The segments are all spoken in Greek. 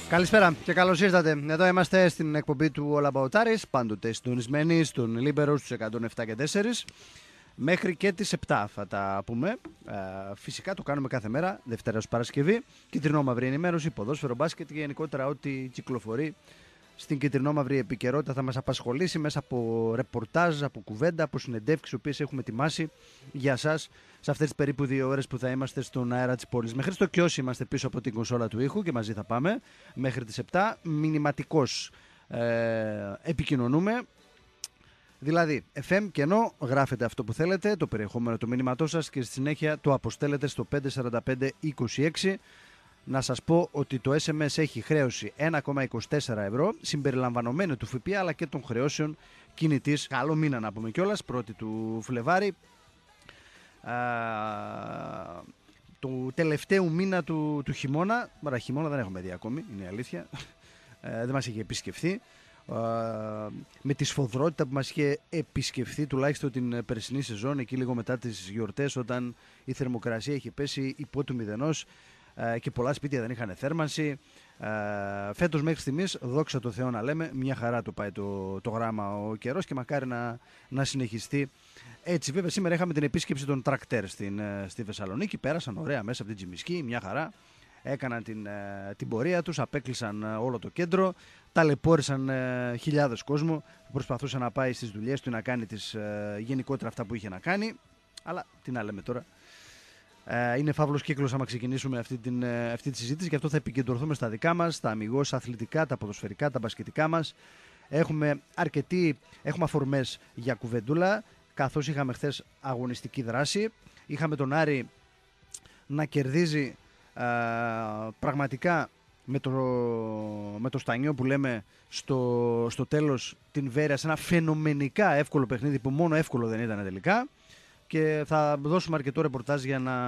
Καλησπέρα και καλώς ήρθατε. Εδώ είμαστε στην εκπομπή του All About Aris, πάντοτε συντονισμένοι στον Λίμπερο στους 107 και 4. Μέχρι και τις 7 θα τα πούμε. Φυσικά το κάνουμε κάθε μέρα, Δευτέρα ως Παρασκευή. Κυτρινόμαυρη ενημέρωση, ποδόσφαιρο, μπάσκετ και γενικότερα ό,τι κυκλοφορεί στην κυτρινόμαυρη επικαιρότητα θα μας απασχολήσει μέσα από ρεπορτάζ, από κουβέντα, από συνεντεύξεις, οι οποίες έχουμε ετοιμάσει για εσάς σε αυτές τις περίπου 2 ώρες που θα είμαστε στον αέρα της πόλης. Μέχρι στο Κιώσι είμαστε πίσω από την κονσόλα του ήχου και μαζί θα πάμε μέχρι τις 7. Μηνυματικώς επικοινωνούμε. Δηλαδή, FM και ενώ γράφετε αυτό που θέλετε, το περιεχόμενο του μήνυματός σας και στη συνέχεια το αποστέλλετε στο 54526. Να σας πω ότι το SMS έχει χρέωση 1,24 ευρώ, συμπεριλαμβανομένου του ΦΠΑ αλλά και των χρεώσεων κινητής. Καλό μήνα να πούμε κιόλας, 1η του Φλεβάρη, του τελευταίου μήνα του χειμώνα. Μαρα χειμώνα δεν έχουμε δει ακόμη, είναι η αλήθεια. Δεν μας είχε επισκεφθεί. Με τη σφοδρότητα που μας είχε επισκεφθεί τουλάχιστον την περσινή σεζόν, εκεί λίγο μετά τις γιορτές, όταν η θερμοκρασία είχε πέσει υπό του μηδενός και πολλά σπίτια δεν είχαν θέρμανση. Φέτος μέχρι στιγμής, δόξα τω Θεώ να λέμε, μια χαρά το πάει το γράμμα ο καιρός και μακάρι να συνεχιστεί έτσι. Βέβαια σήμερα είχαμε την επίσκεψη των τρακτέρ στη Θεσσαλονίκη, πέρασαν ωραία μέσα από την Τζιμισκή, μια χαρά. Έκαναν την πορεία τους, απέκλεισαν όλο το κέντρο, ταλαιπώρησαν χιλιάδες κόσμο που προσπαθούσε να πάει στις δουλειές του, να κάνει γενικότερα αυτά που είχε να κάνει. Αλλά τι να λέμε τώρα. Είναι φαύλος κύκλος άμα ξεκινήσουμε αυτή τη συζήτηση, και αυτό θα επικεντρωθούμε στα δικά μας, τα αμιγώς αθλητικά, τα ποδοσφαιρικά, τα μπασκετικά μας. Έχουμε αφορμές για κουβεντούλα, καθώς είχαμε χθες αγωνιστική δράση. Είχαμε τον Άρη να κερδίζει πραγματικά με το στανιό που λέμε στο τέλος την Βέρεια, σε ένα φαινομενικά εύκολο παιχνίδι που μόνο εύκολο δεν ήταν τελικά. Και θα δώσουμε αρκετό ρεπορτάζ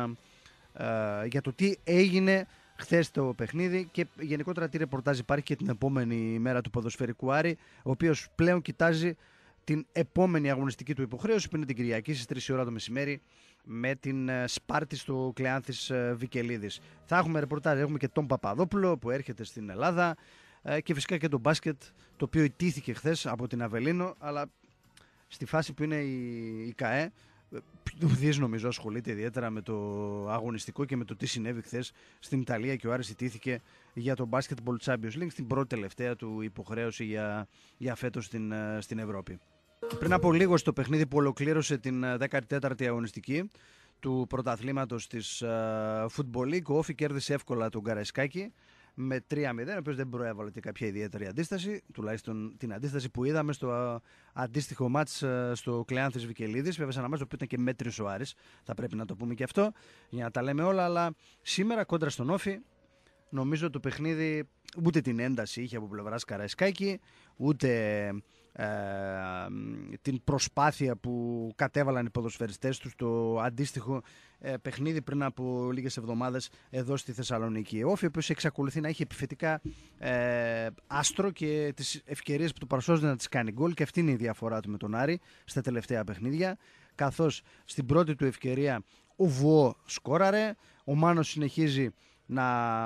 για το τι έγινε χθες το παιχνίδι και γενικότερα τι ρεπορτάζ υπάρχει και την επόμενη μέρα του ποδοσφαιρικού Άρη, ο οποίος πλέον κοιτάζει την επόμενη αγωνιστική του υποχρέωση που είναι την Κυριακή στις 3 η ώρα το μεσημέρι με την Σπάρτη στο Κλεάνθης Βικελίδης. Θα έχουμε ρεπορτάζ, έχουμε και τον Παπαδόπουλο που έρχεται στην Ελλάδα και φυσικά και το μπάσκετ, το οποίο ιτήθηκε χθες από την Αβελίνο, αλλά στη φάση που είναι η ΚΑΕ, ουδής νομίζω ασχολείται ιδιαίτερα με το αγωνιστικό και με το τι συνέβη χθες στην Ιταλία, και ο Άρης ιτήθηκε για το Basketball Champions League στην πρώτη τελευταία του υποχρέωση για φέτος στην Ευρώπη. Πριν από λίγο στο παιχνίδι που ολοκλήρωσε την 14η αγωνιστική του πρωταθλήματος της Football League, ο Όφι κέρδισε εύκολα τον Καραϊσκάκη με 3-0, ο οποίος δεν προέβαλε και κάποια ιδιαίτερη αντίσταση, τουλάχιστον την αντίσταση που είδαμε στο αντίστοιχο μάτς στο Κλεάνθης Βικελίδης. Βέβαια, σε ένα μάτς που ήταν και μέτριος ο Άρης, θα πρέπει να το πούμε και αυτό για να τα λέμε όλα. Αλλά σήμερα κόντρα στον Όφι, νομίζω το παιχνίδι ούτε την ένταση είχε από πλευράς Καραϊσκάκη, ούτε την προσπάθεια που κατέβαλαν οι ποδοσφαιριστές τους στο αντίστοιχο παιχνίδι πριν από λίγες εβδομάδες εδώ στη Θεσσαλονίκη. Ο Όφι, ο οποίος εξακολουθεί να έχει επιθετικά άστρο και τις ευκαιρίες που του παρασώζονται να τις κάνει γκολ, και αυτή είναι η διαφορά του με τον Άρη στα τελευταία παιχνίδια, καθώς στην πρώτη του ευκαιρία ο Βουό σκόραρε, ο Μάνος συνεχίζει να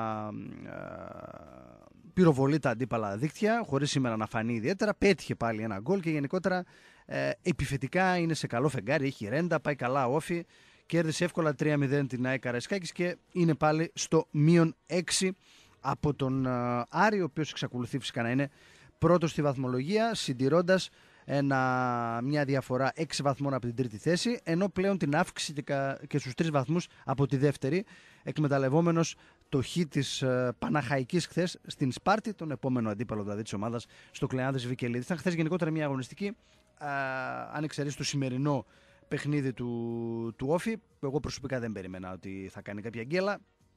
πυροβολεί τα αντίπαλα δίκτυα χωρίς σήμερα να φανεί ιδιαίτερα, πέτυχε πάλι ένα γκολ και γενικότερα επιθετικά είναι σε καλό φεγγάρι, έχει ρέντα, πάει καλά Όφι, κέρδισε εύκολα 3-0 την ΑΕΚ Καραϊσκάκης και είναι πάλι στο -6 από τον Άρη, ο οποίος εξακολουθεί φυσικά να είναι πρώτος στη βαθμολογία, συντηρώντας μια διαφορά 6 βαθμών από την τρίτη θέση, ενώ πλέον την αύξηση και στους 3 βαθμούς από τη δεύτερη, εκμεταλλευόμενος το χ της Παναχαϊκής χθες στην Σπάρτη, τον επόμενο αντίπαλο δηλαδή της ομάδας στο Κλεάνθης Βικελίδης. Ήταν χθες γενικότερα μια αγωνιστική, αν εξαιρείς το σημερινό παιχνίδι του Όφι, που εγώ προσωπικά δεν περίμενα ότι θα κάνει κάποια γκέλα.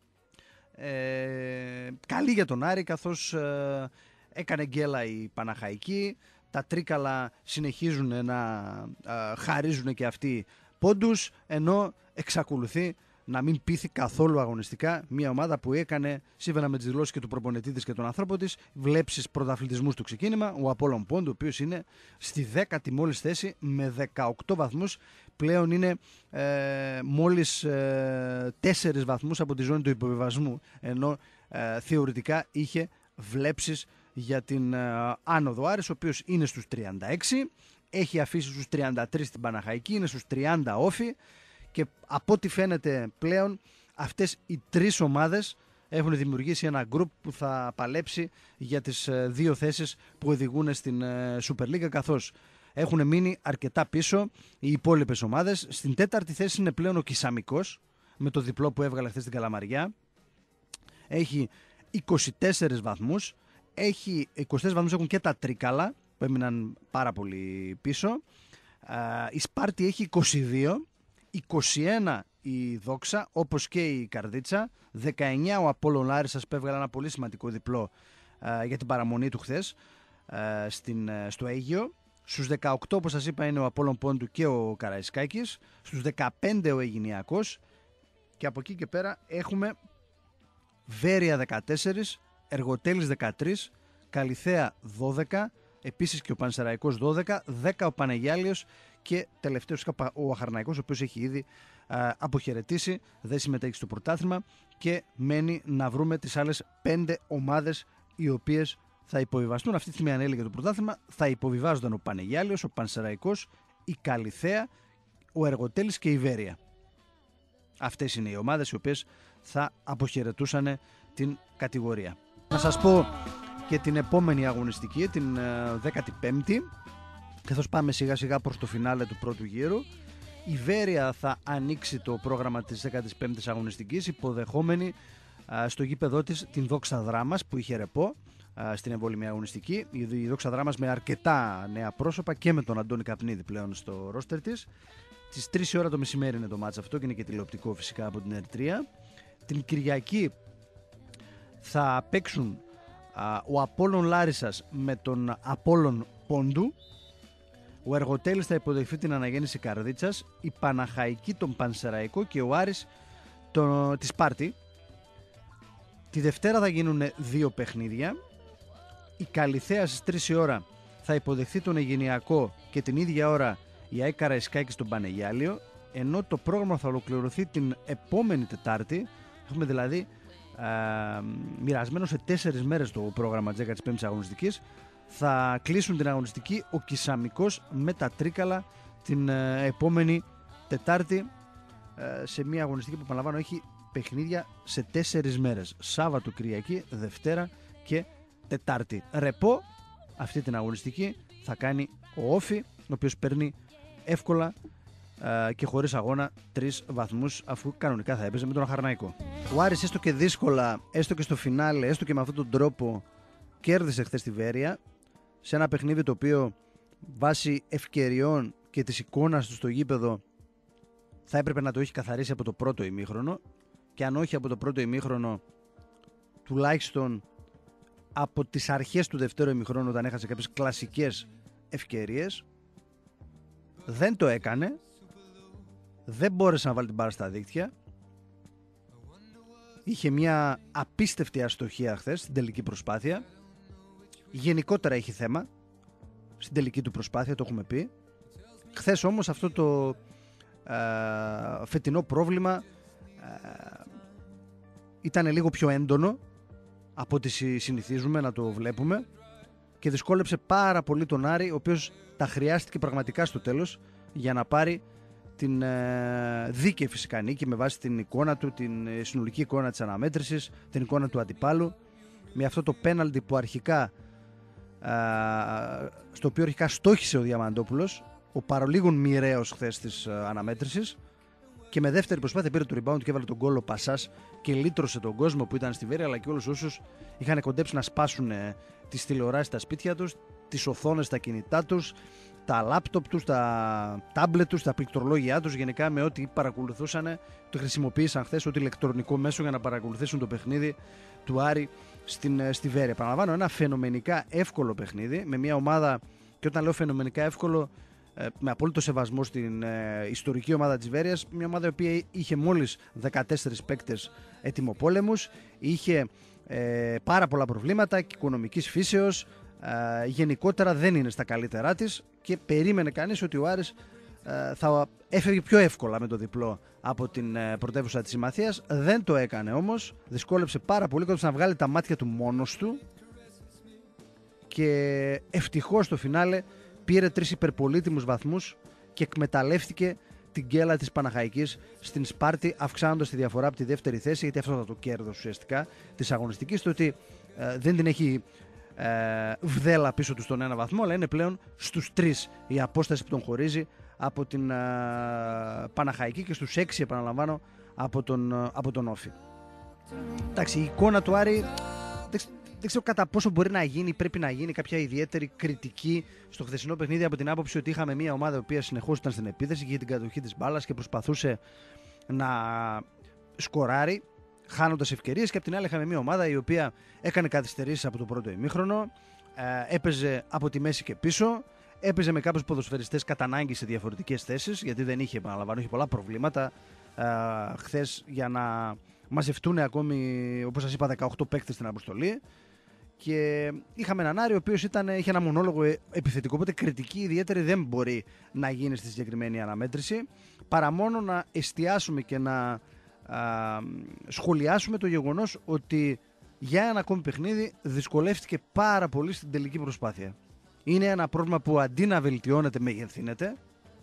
Καλή για τον Άρη, καθώς έκανε γκέλα η Παναχαϊκή. Τα Τρίκαλα συνεχίζουν να χαρίζουν και αυτοί πόντους, ενώ εξακολουθεί να μην πείθει καθόλου αγωνιστικά μια ομάδα που έκανε, σύμφωνα με τις δηλώσεις και του προπονητή της και των ανθρώπων της, βλέψεις πρωταθλητισμού στο ξεκίνημα. Ο Απόλλων Πόντου, ο οποίος είναι στη 10η μόλις θέση με 18 βαθμούς, πλέον είναι μόλις 4 βαθμούς από τη ζώνη του υποβιβασμού, ενώ θεωρητικά είχε βλέψεις για την άνοδο. Άρης, ο οποίος είναι στους 36, έχει αφήσει στους 33 την Παναχαϊκή, είναι στους 30 όφι και από ό,τι φαίνεται πλέον αυτές οι τρεις ομάδες έχουν δημιουργήσει ένα γκρουπ που θα παλέψει για τις δύο θέσεις που οδηγούν στην Super League, καθώς έχουν μείνει αρκετά πίσω οι υπόλοιπες ομάδες. Στην τέταρτη θέση είναι πλέον ο Κισαμικός με το διπλό που έβγαλε χθες στην Καλαμαριά. Έχει 24 βαθμούς. 24 βαθμούς έχουν και τα Τρίκαλα που έμειναν πάρα πολύ πίσω. Η Σπάρτη έχει 22, 21 η Δόξα, όπως και η Καρδίτσα, 19 ο Απόλλων Λάρισσας που έβγαλε ένα πολύ σημαντικό διπλό για την παραμονή του χθες στο Αίγυο. Στους 18, όπως σας είπα, είναι ο Απόλλων Πόντου και ο Καραϊσκάκης. Στους 15 ο Αιγινιακός. Και από εκεί και πέρα έχουμε Βέρεια 14, Εργοτέλης 13, Καλιθέα 12, επίσης και ο Πανσεραϊκός 12, 10 ο Πανεγιάλιος και τελευταίος ο Αχαρναϊκός, ο οποίος έχει ήδη αποχαιρετήσει, δεν συμμετέχει στο πρωτάθλημα και μένει να βρούμε τις άλλες 5 ομάδες οι οποίες θα υποβιβαστούν. Αυτή τη στιγμή ανέλεγε το πρωτάθλημα, θα υποβιβάζονταν ο Πανεγιάλιος, ο Πανσεραϊκός, η Καλιθέα, ο Εργοτέλης και η Βέρεια. Αυτές είναι οι ομάδες οι οποίες θα αποχαιρετούσαν την κατηγορία. Να σας πω και την επόμενη αγωνιστική, την 15η, καθώς πάμε σιγά σιγά προς το φινάλε του πρώτου γύρου. Η Βέρεια θα ανοίξει το πρόγραμμα της 15ης αγωνιστικής, υποδεχόμενη στο γήπεδό της την Δόξα Δράμας που είχε ρεπό στην εμβόλυμη αγωνιστική. Η Δόξα Δράμας με αρκετά νέα πρόσωπα και με τον Αντώνη Καπνίδη πλέον στο ρόστερ της. Στις 3 η ώρα το μεσημέρι είναι το μάτς αυτό και είναι και τηλεοπτικό φυσικά από την Ερυθρία. Την Κυριακή θα παίξουν ο Απόλλων Λάρισσας με τον Απόλλων Πόντου. Ο Εργοτέλης θα υποδεχθεί την Αναγέννηση Καρδίτσας, η Παναχαϊκή τον Πανσεραϊκό και ο Άρης τη Σπάρτη. Τη Δευτέρα θα γίνουν 2 παιχνίδια. Η Καλιθέα στις 3 η ώρα θα υποδεχθεί τον Αιγινιακό και την ίδια ώρα η ΑΕΚ Καραϊσκάκη στον Πανεγιάλιο, ενώ το πρόγραμμα θα ολοκληρωθεί την επόμενη Τετάρτη. Έχουμε δηλαδή μοιρασμένο σε 4 μέρες το πρόγραμμα της 15ης αγωνιστικής. Θα κλείσουν την αγωνιστική ο Κισαμικός με τα Τρίκαλα την επόμενη Τετάρτη, σε μια αγωνιστική που επαναλαμβάνω έχει παιχνίδια σε 4 μέρες, Σάββατο, Κυριακή, Δευτέρα και Τετάρτη. Ρεπό αυτή την αγωνιστική θα κάνει ο Όφι, ο οποίος παίρνει εύκολα και χωρίς αγώνα 3 βαθμούς, αφού κανονικά θα έπαιζε με τον Αχαρναϊκό. Ο Άρης έστω και δύσκολα, έστω και στο φινάλε, έστω και με αυτόν τον τρόπο κέρδισε χθες τη Βέρεια σε ένα παιχνίδι το οποίο βάσει ευκαιριών και της εικόνας του στο γήπεδο θα έπρεπε να το έχει καθαρίσει από το πρώτο ημίχρονο, και αν όχι από το πρώτο ημίχρονο τουλάχιστον από τις αρχές του δεύτερου ημιχρόνου, όταν έχασε κάποιες κλασικές ευκαιρίες. Δεν το έκανε, δεν μπόρεσε να βάλει την μπάρα στα δίκτυα, είχε μια απίστευτη αστοχία χθες στην τελική προσπάθεια. Γενικότερα έχει θέμα στην τελική του προσπάθεια, το έχουμε πει. Χθες όμως αυτό το φετινό πρόβλημα ήταν λίγο πιο έντονο από ό,τι συνηθίζουμε να το βλέπουμε και δυσκόλεψε πάρα πολύ τον Άρη, ο οποίος τα χρειάστηκε πραγματικά στο τέλος για να πάρει την δίκαιη φυσικά νίκη με βάση την εικόνα του, την συνολική εικόνα της αναμέτρησης, την εικόνα του αντιπάλου, με αυτό το πέναλτι που αρχικά στο οποίο αρχικά στόχισε ο Διαμαντόπουλος, ο παρολίγων μοιραίος χθες της αναμέτρησης, και με δεύτερη προσπάθεια πήρε το rebound και έβαλε τον γκολ ο Πασάς και λύτρωσε τον κόσμο που ήταν στη Βέρεια, αλλά και όλους όσους είχαν κοντέψει να σπάσουν τις τηλεοράσεις στα σπίτια τους, τις οθόνες στα κινητά τους, τα λάπτοπ τους, τα τάμπλετ τους, τα πληκτρολόγια τους, γενικά με ό,τι παρακολουθούσαν, το χρησιμοποίησαν χθες ό,τι ηλεκτρονικό μέσο για να παρακολουθήσουν το παιχνίδι του Άρη στη Βέρεια. Παραλαμβάνω, ένα φαινομενικά εύκολο παιχνίδι με μια ομάδα, και όταν λέω φαινομενικά εύκολο, με απόλυτο σεβασμό στην ιστορική ομάδα της Βέρειας, μια ομάδα η οποία είχε μόλις 14 παίκτες ετοιμοπόλεμους, είχε πάρα πολλά προβλήματα και οικονομικής φύσεως, γενικότερα δεν είναι στα καλύτερά της και περίμενε κανείς ότι ο Άρης θα έφευγε πιο εύκολα με το διπλό από την πρωτεύουσα της Συμμαθίας. Δεν το έκανε όμως, δυσκόλεψε πάρα πολύ, κόντεψε να βγάλει τα μάτια του μόνος του και ευτυχώς στο φινάλε πήρε 3 υπερπολίτιμους βαθμούς και εκμεταλλεύτηκε την γκέλα της Παναχαϊκής στην Σπάρτη, αυξάνοντας τη διαφορά από τη δεύτερη θέση, γιατί αυτό θα το κέρδος ουσιαστικά της αγωνιστικής, το ότι δεν την έχει βδέλα πίσω του στον ένα βαθμό, αλλά είναι πλέον στους 3 η απόσταση που τον χωρίζει από την Παναχαϊκή και στους 6, επαναλαμβάνω, από τον Όφη. Εντάξει, η εικόνα του Άρη δεν ξέρω κατά πόσο μπορεί να γίνει, πρέπει να γίνει κάποια ιδιαίτερη κριτική στο χθεσινό παιχνίδι, από την άποψη ότι είχαμε μια ομάδα η οποία συνεχώς ήταν στην επίθεση για την κατοχή της μπάλας και προσπαθούσε να σκοράρει χάνοντας ευκαιρίες, και από την άλλη είχαμε μια ομάδα η οποία έκανε καθυστερήσεις από το πρώτο ημίχρονο, έπαιζε από τη μέση και πίσω, έπαιζε με κάποιους ποδοσφαιριστές κατά ανάγκη σε διαφορετικές θέσεις, γιατί δεν είχε, επαναλαμβάνω, είχε πολλά προβλήματα χθες για να μαζευτούν ακόμη, όπως σας είπα, 18 παίκτες στην αποστολή. Και είχαμε έναν Άρη ο οποίος είχε ένα μονόλογο επιθετικό, οπότε κριτική ιδιαίτερη δεν μπορεί να γίνει στη συγκεκριμένη αναμέτρηση, παρά μόνο να εστιάσουμε και να σχολιάσουμε το γεγονός ότι για ένα ακόμη παιχνίδι δυσκολεύτηκε πάρα πολύ στην τελική προσπάθεια. Είναι ένα πρόβλημα που αντί να βελτιώνεται μεγεθύνεται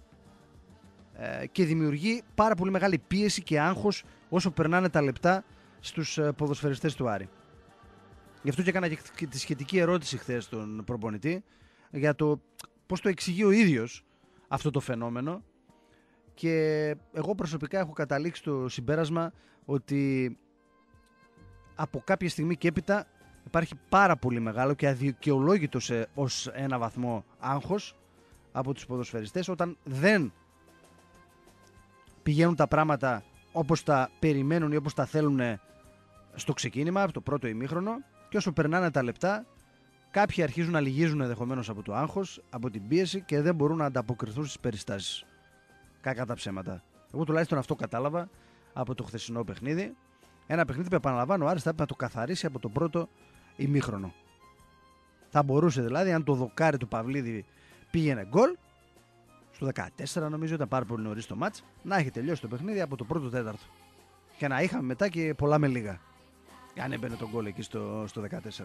και δημιουργεί πάρα πολύ μεγάλη πίεση και άγχος όσο περνάνε τα λεπτά στους ποδοσφαιριστές του Άρη. Γι' αυτό και έκανα και τη σχετική ερώτηση χθες στον προπονητή για το πώς το εξηγεί ο ίδιος αυτό το φαινόμενο, και εγώ προσωπικά έχω καταλήξει στο συμπέρασμα ότι από κάποια στιγμή και έπειτα υπάρχει πάρα πολύ μεγάλο και αδικαιολόγητο ως ένα βαθμό άγχος από τους ποδοσφαιριστές όταν δεν πηγαίνουν τα πράγματα όπως τα περιμένουν ή όπως τα θέλουν στο ξεκίνημα, από το πρώτο ημίχρονο, και όσο περνάνε τα λεπτά κάποιοι αρχίζουν να λυγίζουν ενδεχομένως από το άγχος, από την πίεση, και δεν μπορούν να ανταποκριθούν στις περιστάσεις. Κακά τα ψέματα. Εγώ τουλάχιστον αυτό κατάλαβα από το χθεσινό παιχνίδι. Ένα παιχνίδι που, επαναλαμβάνω, ο Άρης θα έπρεπε να το καθαρίσει από το πρώτο ημίχρονο. Θα μπορούσε δηλαδή, αν το δοκάρι του Παυλίδη πήγαινε γκολ, στο 14 νομίζω, ήταν πάρα πολύ νωρίς το μάτς, να έχει τελειώσει το παιχνίδι από το πρώτο τέταρτο. Και να είχαμε μετά και πολλά με λίγα, αν έμπαινε τον γκολ εκεί στο 14.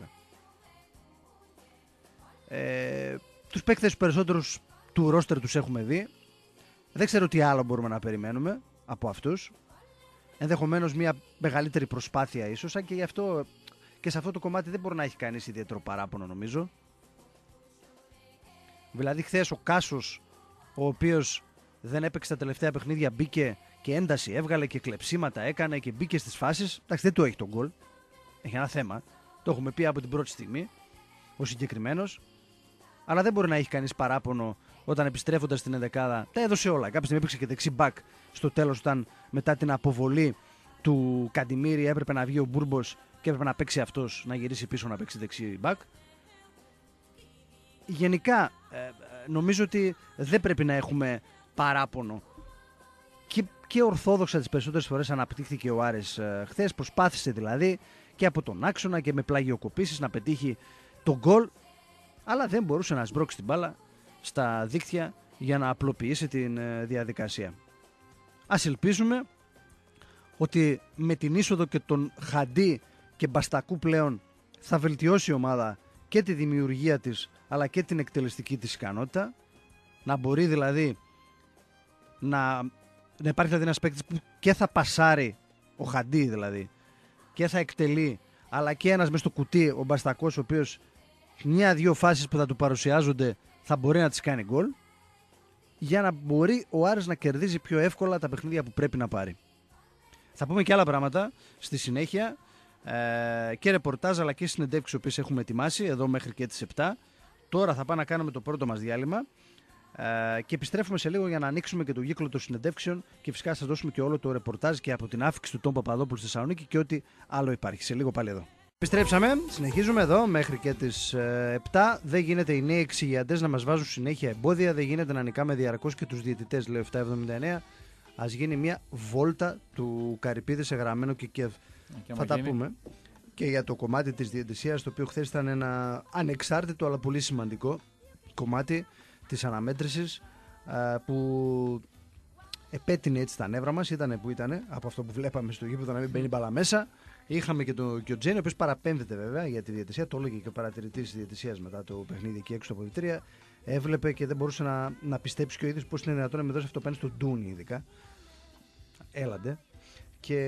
Τους παίκτες περισσότερους του ρόστερ τους έχουμε δει. Δεν ξέρω τι άλλο μπορούμε να περιμένουμε από αυτούς. Ενδεχομένως μια μεγαλύτερη προσπάθεια ίσως, αν και γι' αυτό και σε αυτό το κομμάτι δεν μπορεί να έχει κανείς ιδιαίτερο παράπονο, νομίζω. Δηλαδή χθες ο Κάσος, ο οποίος δεν έπαιξε τα τελευταία παιχνίδια, μπήκε και ένταση έβγαλε και κλεψίματα έκανε και μπήκε στις φάσεις. Εντάξει, δεν του έχει τον γκολ. Έχει ένα θέμα. Το έχουμε πει από την πρώτη στιγμή ο συγκεκριμένος. Αλλά δεν μπορεί να έχει κανείς παράπονο όταν επιστρέφοντας στην ενδεκάδα τα έδωσε όλα. Κάποια στιγμή έπαιξε και δεξί μπακ στο τέλος, όταν μετά την αποβολή του Καντιμίρη έπρεπε να βγει ο Μπούρμπος και έπρεπε να παίξει αυτός, να γυρίσει πίσω να παίξει δεξί μπακ. Γενικά νομίζω ότι δεν πρέπει να έχουμε παράπονο. Και ορθόδοξα τις περισσότερες φορές αναπτύχθηκε ο Άρης χθες. Προσπάθησε δηλαδή και από τον άξονα και με πλαγιοκοπήσεις να πετύχει τον γκολ, αλλά δεν μπορούσε να σμπρώξει την μπάλα στα δίκτυα για να απλοποιήσει την διαδικασία. Ας ελπίζουμε ότι με την είσοδο και τον Χαντί και Μπαστακού πλέον θα βελτιώσει η ομάδα και τη δημιουργία της αλλά και την εκτελεστική της ικανότητα, να μπορεί δηλαδή να υπάρχει δηλαδή ένας παίκτης που και θα πασάρει, ο Χαντί δηλαδή, και θα εκτελεί, αλλά και ένας μες στο κουτί, ο Μπαστακός, ο οποίος μια-δυο φάσεις που θα του παρουσιάζονται θα μπορεί να τις κάνει γκολ, για να μπορεί ο Άρης να κερδίζει πιο εύκολα τα παιχνίδια που πρέπει να πάρει. Θα πούμε και άλλα πράγματα στη συνέχεια, και ρεπορτάζ αλλά και συνεντεύξεις που έχουμε ετοιμάσει εδώ μέχρι και τις 7. Τώρα θα πάμε να κάνουμε το πρώτο μας διάλειμμα και επιστρέφουμε σε λίγο για να ανοίξουμε και το κύκλο των συνεντεύξεων και φυσικά σας δώσουμε και όλο το ρεπορτάζ και από την άφηξη του Τόμ Παπαδόπουλου στη Θεσσαλονίκη και ό,τι άλλο υπάρχει. Σε λίγο πάλι εδώ. Επιστρέψαμε, συνεχίζουμε εδώ μέχρι και τις 7. Δεν γίνεται οι νέοι εξηγιαντές να μας βάζουν συνέχεια εμπόδια, δεν γίνεται να νικάμε διαρκώς και τους διαιτητές, λέω 7,79. Ας γίνει μια βόλτα του Καρυπίδη σε Γραμμένο και Κιέβ. Θα τα πούμε και για το κομμάτι της διαιτησίας, το οποίο χθες ήταν ένα ανεξάρτητο αλλά πολύ σημαντικό κομμάτι της αναμέτρησης, που επέτεινε έτσι τα νεύρα μας. Ήτανε που ήτανε, από αυτό που βλέπαμε στο γήπεδο να μην μπαίνει μπάλα μέσα Είχαμε και ο Τζέιν, ο οποίος παραπέμπτεται βέβαια για τη διαιτησία. Το έλεγε και ο παρατηρητής της διαιτησίας μετά το παιχνίδι εκεί έξω από τα αποδυτήρια. Έβλεπε και δεν μπορούσε να πιστέψει και ο ίδιος πώς είναι δυνατόν να με δώσει αυτό πέναντι στον Ντούνι, ειδικά. Έλαντε. Και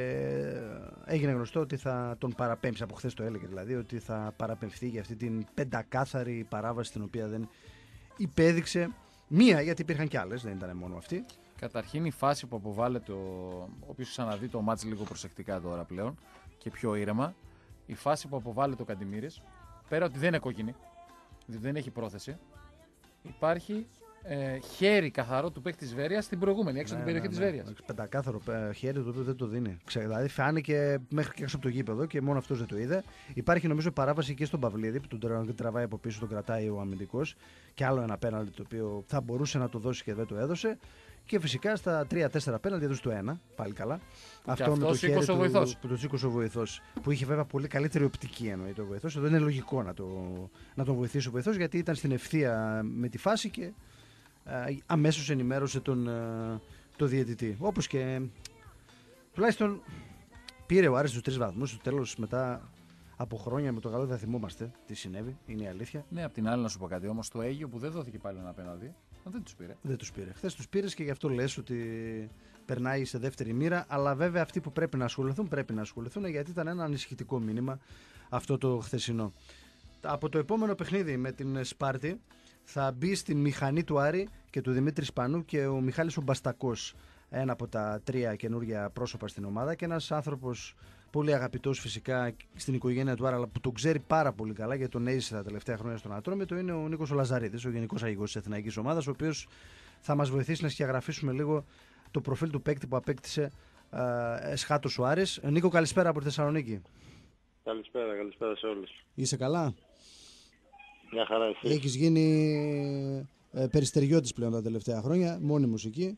έγινε γνωστό ότι θα τον παραπέμψει. Από χθες το έλεγε δηλαδή, ότι θα παραπεμφθεί για αυτή την πεντακάθαρη παράβαση, την οποία δεν υπέδειξε μία, γιατί υπήρχαν κι άλλες, δεν ήταν μόνο αυτή. Καταρχήν η φάση που αποβάλλεται, όποιος ξαναδεί το μάτς λίγο προσεκτικά τώρα πλέον και πιο ήρεμα, η φάση που αποβάλλεται ο Καντιμίρης, πέρα ότι δεν είναι κόκκινη, διότι δεν έχει πρόθεση, υπάρχει χέρι καθαρό του παίκτη της Βέρειας στην προηγούμενη, έξω από την περιοχή της Βέρειας. Πεντακάθαρο χέρι, το οποίο δεν το δίνει. Δηλαδή φάνηκε μέχρι και έξω από το γήπεδο και μόνο αυτός δεν το είδε. Υπάρχει νομίζω παράβαση και στον Παυλίδη που τον τραβάει από πίσω, τον κρατάει ο αμυντικός. Και άλλο ένα πέναλτι το οποίο θα μπορούσε να το δώσει και δεν το έδωσε. Και φυσικά στα 3-4 πέναλτι έδωσε το 1. Πάλι καλά. Αυτό με το χέρι του σήκωσε ο βοηθός. Που είχε βέβαια πολύ καλύτερη οπτική, εννοείται ο βοηθός. Δεν είναι λογικό να τον βοηθήσει ο βοηθός, γιατί ήταν στην ευθεία με τη φάση και αμέσως ενημέρωσε το διαιτητή. Όπως και τουλάχιστον πήρε ο Άρης τους 3 βαθμούς. Στο τέλος, μετά από χρόνια με το καλό, δεν θυμόμαστε τι συνέβη. Είναι η αλήθεια. Ναι, απ' την άλλη να σου πω κάτι όμως. Το Αίγιο που δεν δόθηκε πάλι ένα απέναντι, δεν τους πήρε. Δεν τους πήρε. Χθες τους πήρες και γι' αυτό λες ότι περνάει σε δεύτερη μοίρα. Αλλά βέβαια αυτοί που πρέπει να ασχοληθούν, γιατί ήταν ένα ανησυχητικό μήνυμα αυτό το χθεσινό. Από το επόμενο παιχνίδι με την Σπάρτη θα μπει στην μηχανή του Άρη και του Δημήτρη Σπανού και ο Μιχάλης ο Μπαστακός, ένα από τα 3 καινούργια πρόσωπα στην ομάδα και ένας άνθρωπος πολύ αγαπητός φυσικά στην οικογένεια του Άρη, αλλά που τον ξέρει πάρα πολύ καλά γιατί τον έζησε τα τελευταία χρόνια στον Ατρόμητο, είναι ο Νίκος ο Λαζαρίδης, ο γενικός αγωγός της Αθηναϊκής ομάδας, ο οποίος θα μας βοηθήσει να σκιαγραφίσουμε λίγο το προφίλ του παίκτη που απέκτησε εσχάτως ο Άρης. Νίκο, καλησπέρα από τη Θεσσαλονίκη. Καλησπέρα σε όλους. Είσαι καλά? Μια χαρά εσύ. Έχεις γίνει περιστεριώτης πλέον τα τελευταία χρόνια, μόνιμος εκεί.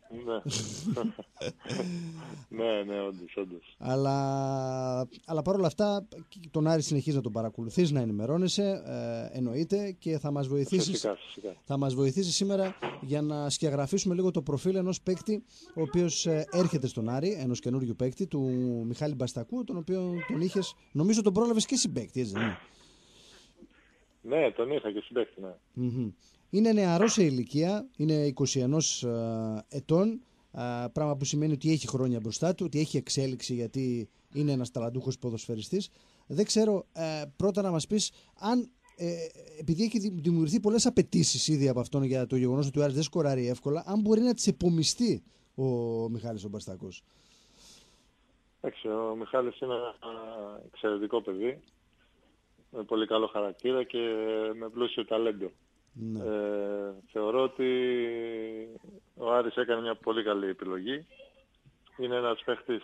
Ναι, όντως. Αλλά παρόλα αυτά τον Άρη συνεχίζει να τον παρακολουθείς, να ενημερώνεσαι, εννοείται, και θα μας βοηθήσεις, φυσικά. Θα μας βοηθήσει σήμερα για να σκιαγραφίσουμε λίγο το προφίλ ενός παίκτη ο οποίος έρχεται στον Άρη, ενός καινούριου παίκτη, του Μιχάλη Μπαστακού, τον οποίο τον είχες, νομίζω τον πρόλαβες και συμπαίκτη, έτσι δεν είναι? Ναι, τον είχα και συμπαίκτη, ναι. Mm-hmm. Είναι νεαρός σε ηλικία, είναι 21 ετών, πράγμα που σημαίνει ότι έχει χρόνια μπροστά του, ότι έχει εξέλιξη, γιατί είναι ένας ταλαντούχος ποδοσφαιριστής. Δεν ξέρω, πρώτα να μας πεις αν, επειδή έχει δημιουργηθεί πολλές απαιτήσεις ήδη από αυτόν για το γεγονός ότι ο Άρης δεν σκοράρει εύκολα, αν μπορεί να τις επομιστεί ο Μιχάλης ο Μπαστακός. Εντάξει, ο Μιχάλης είναι ένα εξαιρετικό παιδί, με πολύ καλό χαρακτήρα και με πλούσιο ταλέντο. Ναι. Θεωρώ ότι ο Άρης έκανε μια πολύ καλή επιλογή. Είναι ένας παίχτης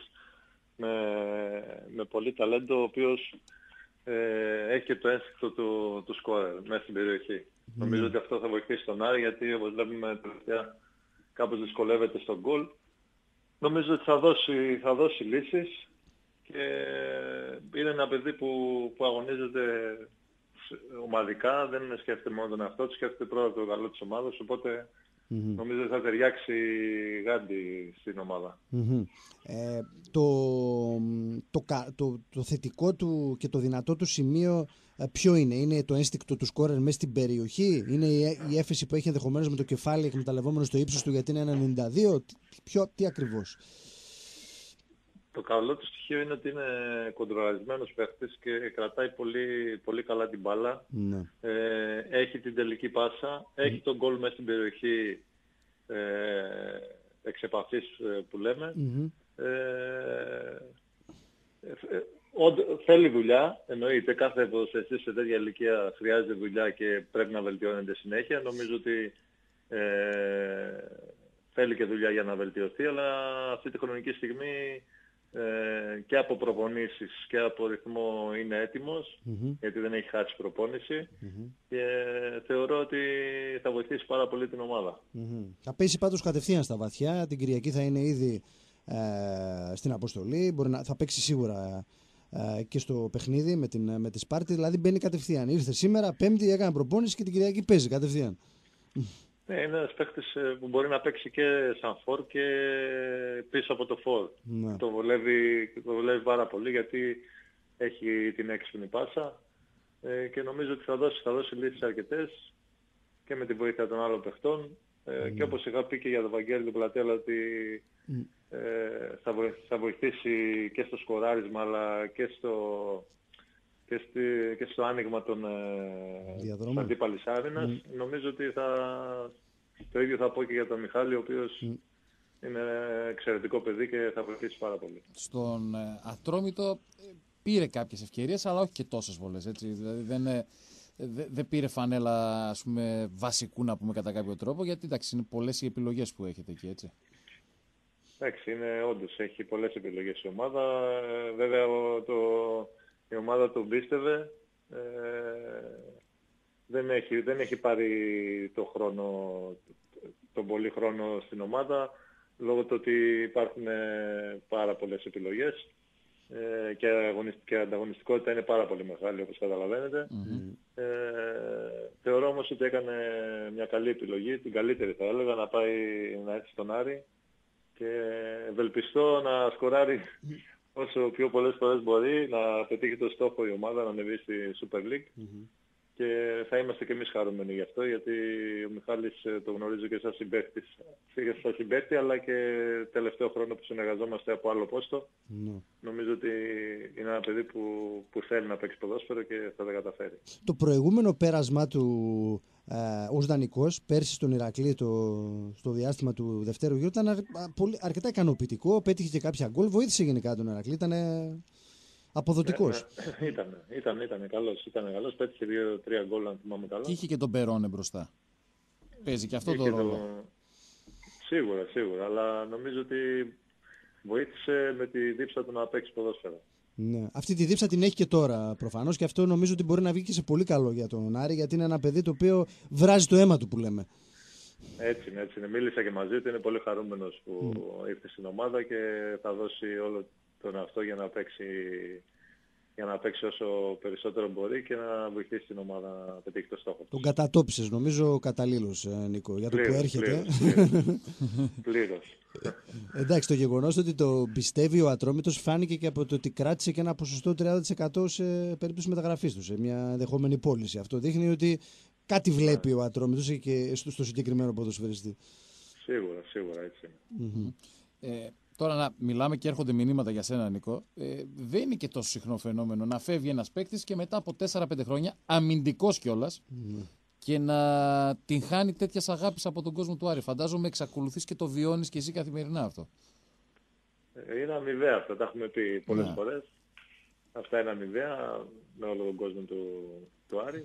με πολύ ταλέντο, ο οποίος έχει και το ένστικτο του σκόρερ μέσα στην περιοχή. Νομίζω ότι αυτό θα βοηθήσει τον Άρη, γιατί όπως βλέπουμε τελευταία κάπως δυσκολεύεται στον γκολ. Νομίζω ότι θα δώσει λύσεις και είναι ένα παιδί που αγωνίζεται ομαδικά, δεν σκέφτεται μόνο τον εαυτό του, σκέφτεται πρώτα το καλό της ομάδας, οπότε νομίζω ότι θα ταιριάξει γάντι στην ομάδα. Το θετικό του και το δυνατό του σημείο ποιο είναι? Είναι το ένστικτο του σκόρερ μέσα στην περιοχή? Είναι η έφεση που έχει ενδεχομένως με το κεφάλι εκμεταλλευόμενο στο ύψος του, γιατί είναι 92? Τι ακριβώς? Το καλό του στοιχείο είναι ότι είναι κοντρολαρισμένος παίχτης και κρατάει πολύ, πολύ καλά την μπάλα. Ναι. Έχει την τελική πάσα, έχει τον γκολ μέσα στην περιοχή εξ επαφής που λέμε. Θέλει δουλειά, εννοείται, κάθε ποδοσφαιριστής σε τέτοια ηλικία χρειάζεται δουλειά και πρέπει να βελτιώνεται συνέχεια. Νομίζω ότι θέλει και δουλειά για να βελτιωθεί, αλλά αυτή τη χρονική στιγμή και από προπονήσεις και από ρυθμό είναι έτοιμος, γιατί δεν έχει χάσει προπόνηση, και θεωρώ ότι θα βοηθήσει πάρα πολύ την ομάδα. Θα πέσει πάντως κατευθείαν στα βαθιά. Την Κυριακή θα είναι ήδη στην αποστολή, θα παίξει σίγουρα και στο παιχνίδι με τη Σπάρτη, δηλαδή μπαίνει κατευθείαν. Ήρθε σήμερα, Πέμπτη, έκανε προπόνηση και την Κυριακή παίζει κατευθείαν. Ναι, είναι ένας παίκτης που μπορεί να παίξει και σαν φορ και πίσω από το φορ. Ναι. Το βολεύει πάρα πολύ γιατί έχει την έξυπνη πάσα και νομίζω ότι θα δώσει λύσεις αρκετές και με τη βοήθεια των άλλων παιχτών. Και όπως είχα πει και για τον Βαγγέλη του Πλατέλα ότι θα βοηθήσει και στο σκοράρισμα αλλά και στο άνοιγμα των αντίπαλης άμυνας. Νομίζω ότι το ίδιο θα πω και για τον Μιχάλη, ο οποίος είναι εξαιρετικό παιδί και θα βοηθήσει πάρα πολύ. Στον Ατρόμητο πήρε κάποιες ευκαιρίες, αλλά όχι και τόσες πολλές. Έτσι. Δηλαδή δεν πήρε φανέλα, ας πούμε, βασικού, να πούμε, κατά κάποιο τρόπο, γιατί εντάξει, είναι πολλές οι επιλογές που έχετε εκεί, έτσι. Εντάξει, όντως έχει πολλές επιλογές η ομάδα. Βέβαια η ομάδα τον πίστευε. Δεν έχει πάρει τον πολύ χρόνο στην ομάδα, λόγω του ότι υπάρχουν πάρα πολλές επιλογές και η ανταγωνιστικότητα είναι πάρα πολύ μεγάλη, όπως καταλαβαίνετε. Θεωρώ όμως ότι έκανε μια καλή επιλογή, την καλύτερη θα έλεγα, να έρθει στον Άρη και ευελπιστώ να σκοράρει όσο πιο πολλές φορές μπορεί, να πετύχει το στόχο η ομάδα, να ανεβεί στη Super League. Και θα είμαστε και εμείς χαρούμενοι γι' αυτό, γιατί ο Μιχάλης το γνωρίζω και σαν συμπαίκτη, αλλά και τελευταίο χρόνο που συνεργαζόμαστε από άλλο πόστο. Νομίζω ότι είναι ένα παιδί που θέλει να παίξει ποδόσφαιρο και θα τα καταφέρει. Το προηγούμενο πέρασμά του ως δανεικός πέρσι στον Ηρακλή στο διάστημα του δευτέρου γύρου ήταν αρκετά ικανοποιητικό, πέτυχε και κάποια γκολ, βοήθησε γενικά τον Ηρακλή, ήταν αποδοτικός. Ήταν καλός, πέτυχε 2-3 γκολ αν θυμάμαι καλά. Και είχε και τον Περόνε μπροστά. Παίζει και αυτό το ρόλο. Σίγουρα, αλλά νομίζω ότι βοήθησε με τη δίψα του να παίξει ποδόσφαιρο. Ναι. Αυτή τη δίψα την έχει και τώρα προφανώς και αυτό νομίζω ότι μπορεί να βγει και σε πολύ καλό για τον Άρη, γιατί είναι ένα παιδί το οποίο βράζει το αίμα του που λέμε. Έτσι είναι. Μίλησα και μαζί του, είναι πολύ χαρούμενος που ήρθε στην ομάδα και θα δώσει όλο τον αυτό για να παίξει όσο περισσότερο μπορεί και να βοηθήσει την ομάδα να πετύχει το στόχο. Τον κατατόπισες νομίζω καταλήλως, Νίκο, για το που έρχεται. Πλήρως. Εντάξει, το γεγονός ότι το πιστεύει ο Ατρόμητος φάνηκε και από το ότι κράτησε και ένα ποσοστό 30% σε περίπτωση μεταγραφής του, σε μια ενδεχόμενη πώληση. Αυτό δείχνει ότι κάτι βλέπει ο Ατρόμητος και στο συγκεκριμένο ποδοσφαιριστή. Σίγουρα έτσι είναι. Τώρα να μιλάμε και έρχονται μηνύματα για σένα, Νίκο. Δεν είναι και τόσο συχνό φαινόμενο να φεύγει ένας παίκτης και μετά από 4-5 χρόνια, αμυντικός κιόλας, και να την χάνει τέτοιας αγάπης από τον κόσμο του Άρη. Φαντάζομαι εξακολουθείς και το βιώνεις και εσύ καθημερινά αυτό. Είναι αμοιβαία αυτά, τα έχουμε πει πολλές φορές. Αυτά είναι αμοιβαία με όλο τον κόσμο του Άρη.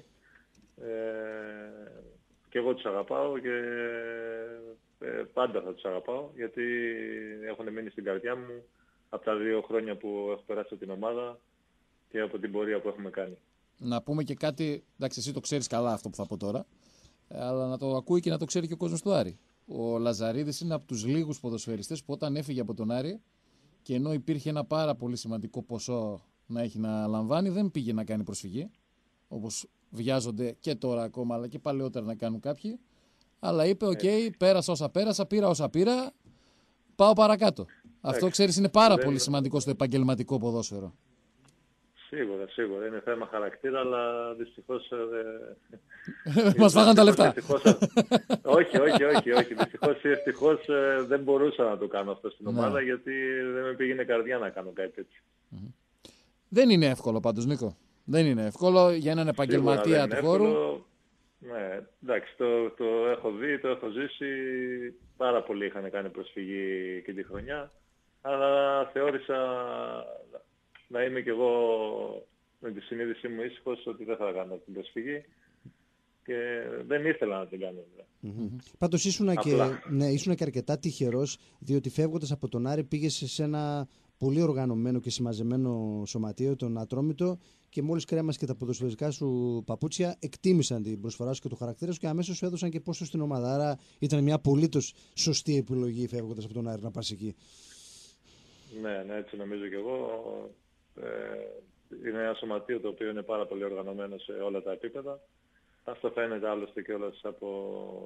Και εγώ τους αγαπάω και πάντα θα τους αγαπάω, γιατί έχουν μείνει στην καρδιά μου από τα 2 χρόνια που έχω περάσει από την ομάδα και από την πορεία που έχουμε κάνει. Να πούμε και κάτι, εντάξει, εσύ το ξέρεις καλά αυτό που θα πω τώρα, αλλά να το ακούει και να το ξέρει και ο κόσμος του Άρη. Ο Λαζαρίδης είναι από τους λίγους ποδοσφαιριστές που όταν έφυγε από τον Άρη και ενώ υπήρχε ένα πάρα πολύ σημαντικό ποσό να έχει να λαμβάνει, δεν πήγε να κάνει προσφυγή, όπως βιάζονται και τώρα ακόμα, αλλά και παλαιότερα να κάνουν κάποιοι. Αλλά είπε, πέρασα όσα πέρασα, πήρα όσα πήρα, πάω παρακάτω. Αυτό, ξέρεις, είναι πάρα πολύ σημαντικό στο επαγγελματικό ποδόσφαιρο. Σίγουρα. Είναι θέμα χαρακτήρα, αλλά δυστυχώς... Μας φάγαν τα λεφτά. Όχι. Δυστυχώς ή ευτυχώς δεν μπορούσα να το κάνω αυτό στην ομάδα, γιατί δεν με πήγαινε καρδιά να κάνω κάτι έτσι. Δεν είναι εύκολο πάντως, Νίκο. Δεν είναι εύκολο για έναν επαγγελματία του χώρου. Ναι, εντάξει, το έχω δει, το έχω ζήσει. Πάρα πολλοί είχαν κάνει προσφυγή και τη χρονιά. Αλλά θεώρησα να είμαι κι εγώ με τη συνείδησή μου ήσυχος ότι δεν θα κάνω την προσφυγή. Και δεν ήθελα να την κάνω. Πάντως ήσουν και αρκετά τυχερός, διότι φεύγοντας από τον Άρη πήγες σε ένα πολύ οργανωμένο και συμμαζεμένο σωματείο, τον Ατρόμητο, και μόλις κρέμασε και τα ποδοσφαιρικά σου παπούτσια, εκτίμησαν την προσφορά σου και το χαρακτήρα σου και αμέσως σου έδωσαν και πόστο στην ομάδα. Άρα ήταν μια απολύτως σωστή επιλογή φεύγοντας από τον Άρη να πας εκεί. Ναι, έτσι νομίζω κι εγώ. Είναι ένα σωματείο το οποίο είναι πάρα πολύ οργανωμένο σε όλα τα επίπεδα. Αυτό φαίνεται άλλωστε και όλας από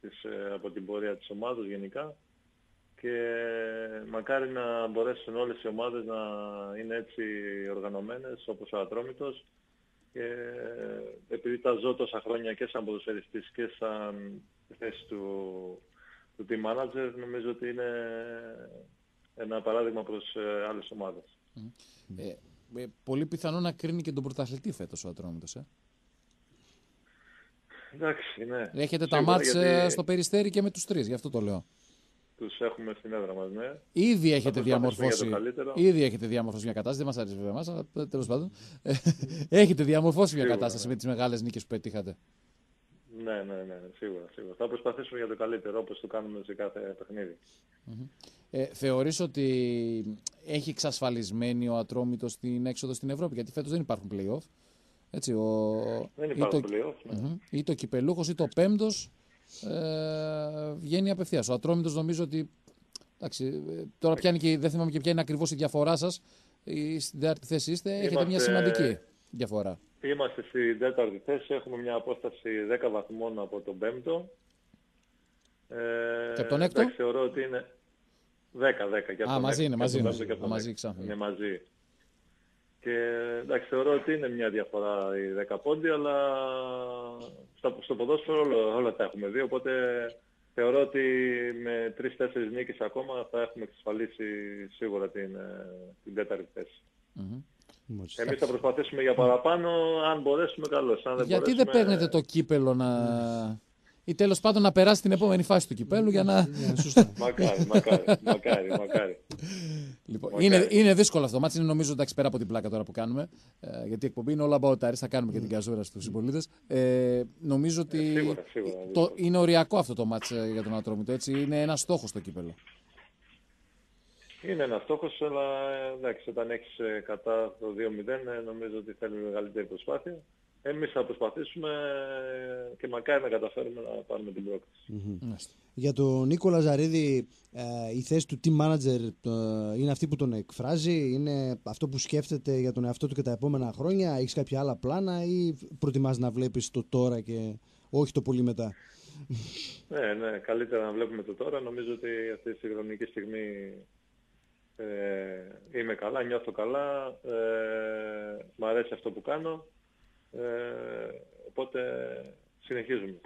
από την πορεία της ομάδας γενικά. Και μακάρι να μπορέσουν όλες οι ομάδες να είναι έτσι οργανωμένες όπως ο Ατρόμητος. Και επειδή τα ζω τόσα χρόνια και σαν ποδοσφαιριστής και σαν θέση του team manager, νομίζω ότι είναι ένα παράδειγμα προς άλλες ομάδες. Πολύ πιθανό να κρίνει και τον πρωταθλητή φέτος ο Ατρόμητος. Εντάξει, ναι. Έχετε τα μάτς στο Περιστέρι και με τους τρεις, γι' αυτό το λέω. Τους έχουμε στην έδρα μας, ναι. Ήδη έχετε διαμορφώσει μια κατάσταση, δεν μας αρέσει βέβαια εμάς, αλλά τέλος πάντων. Έχετε διαμορφώσει μια κατάσταση με τις μεγάλες νίκες που πετύχατε. Ναι, σίγουρα. Θα προσπαθήσουμε για το καλύτερο, όπως το κάνουμε σε κάθε παιχνίδι. Θεωρείς ότι έχει εξασφαλισμένη ο Ατρόμητος την έξοδο στην Ευρώπη, γιατί φέτος δεν υπάρχουν play-off. Έτσι, δεν υπάρχουν play-off. Ναι. Ή το κυπελούχος ή το πέμπτος βγαίνει απευθείας. Ο Ατρόμητος νομίζω ότι. Εντάξει, τώρα δεν θυμάμαι και ποια είναι ακριβώς η διαφορά σας. Στην τέταρτη θέση έχετε μια σημαντική διαφορά. Είμαστε στην τέταρτη θέση, έχουμε μια απόσταση 10 βαθμών από τον πέμπτο. Και από τον έκτο? Θεωρώ ότι είναι 10. Μαζί είναι, μαζί. Είναι μαζί. Και εντάξει, θεωρώ ότι είναι μια διαφορά οι 10 πόντι, αλλά στο ποδόσφαιρο όλα τα έχουμε δει, οπότε θεωρώ ότι με 3-4 νίκες ακόμα θα έχουμε εξασφαλίσει σίγουρα την τέταρτη θέση. Εμείς θα προσπαθήσουμε για παραπάνω, αν μπορέσουμε καλώς. Γιατί δεν παίρνετε το κύπελο ή τέλος πάντων να περάσει την επόμενη φάση του κυπέλου για να. Μακάρι. Λοιπόν, είναι δύσκολο αυτό το μάτς. Είναι νομίζω εντάξει πέρα από την πλάκα τώρα που κάνουμε. Γιατί η εκπομπή είναι όλα about Aris, θα κάνουμε και την καζούρα στους συμπολίτες. Νομίζω ότι σίγουρα. είναι οριακό αυτό το μάτς για τον Ατρόμητο. Έτσι. Είναι ένας στόχος το κύπελο. Είναι ένας στόχος, αλλά εντάξει, όταν έχεις κατά το 2-0 νομίζω ότι θέλει μεγαλύτερη προσπάθεια. Εμείς θα προσπαθήσουμε και μακάρι να καταφέρουμε να πάρουμε την πρόκληση. Για τον Νίκο Λαζαρίδη, η θέση του team manager είναι αυτή που τον εκφράζει, είναι αυτό που σκέφτεται για τον εαυτό του και τα επόμενα χρόνια, έχεις κάποια άλλα πλάνα ή προτιμάς να βλέπεις το τώρα και όχι το πολύ μετά? Ναι, καλύτερα να βλέπουμε το τώρα. Νομίζω ότι αυτή τη χρονική στιγμή είμαι καλά, νιώθω καλά, μ' αρέσει αυτό που κάνω. Οπότε συνεχίζουμε.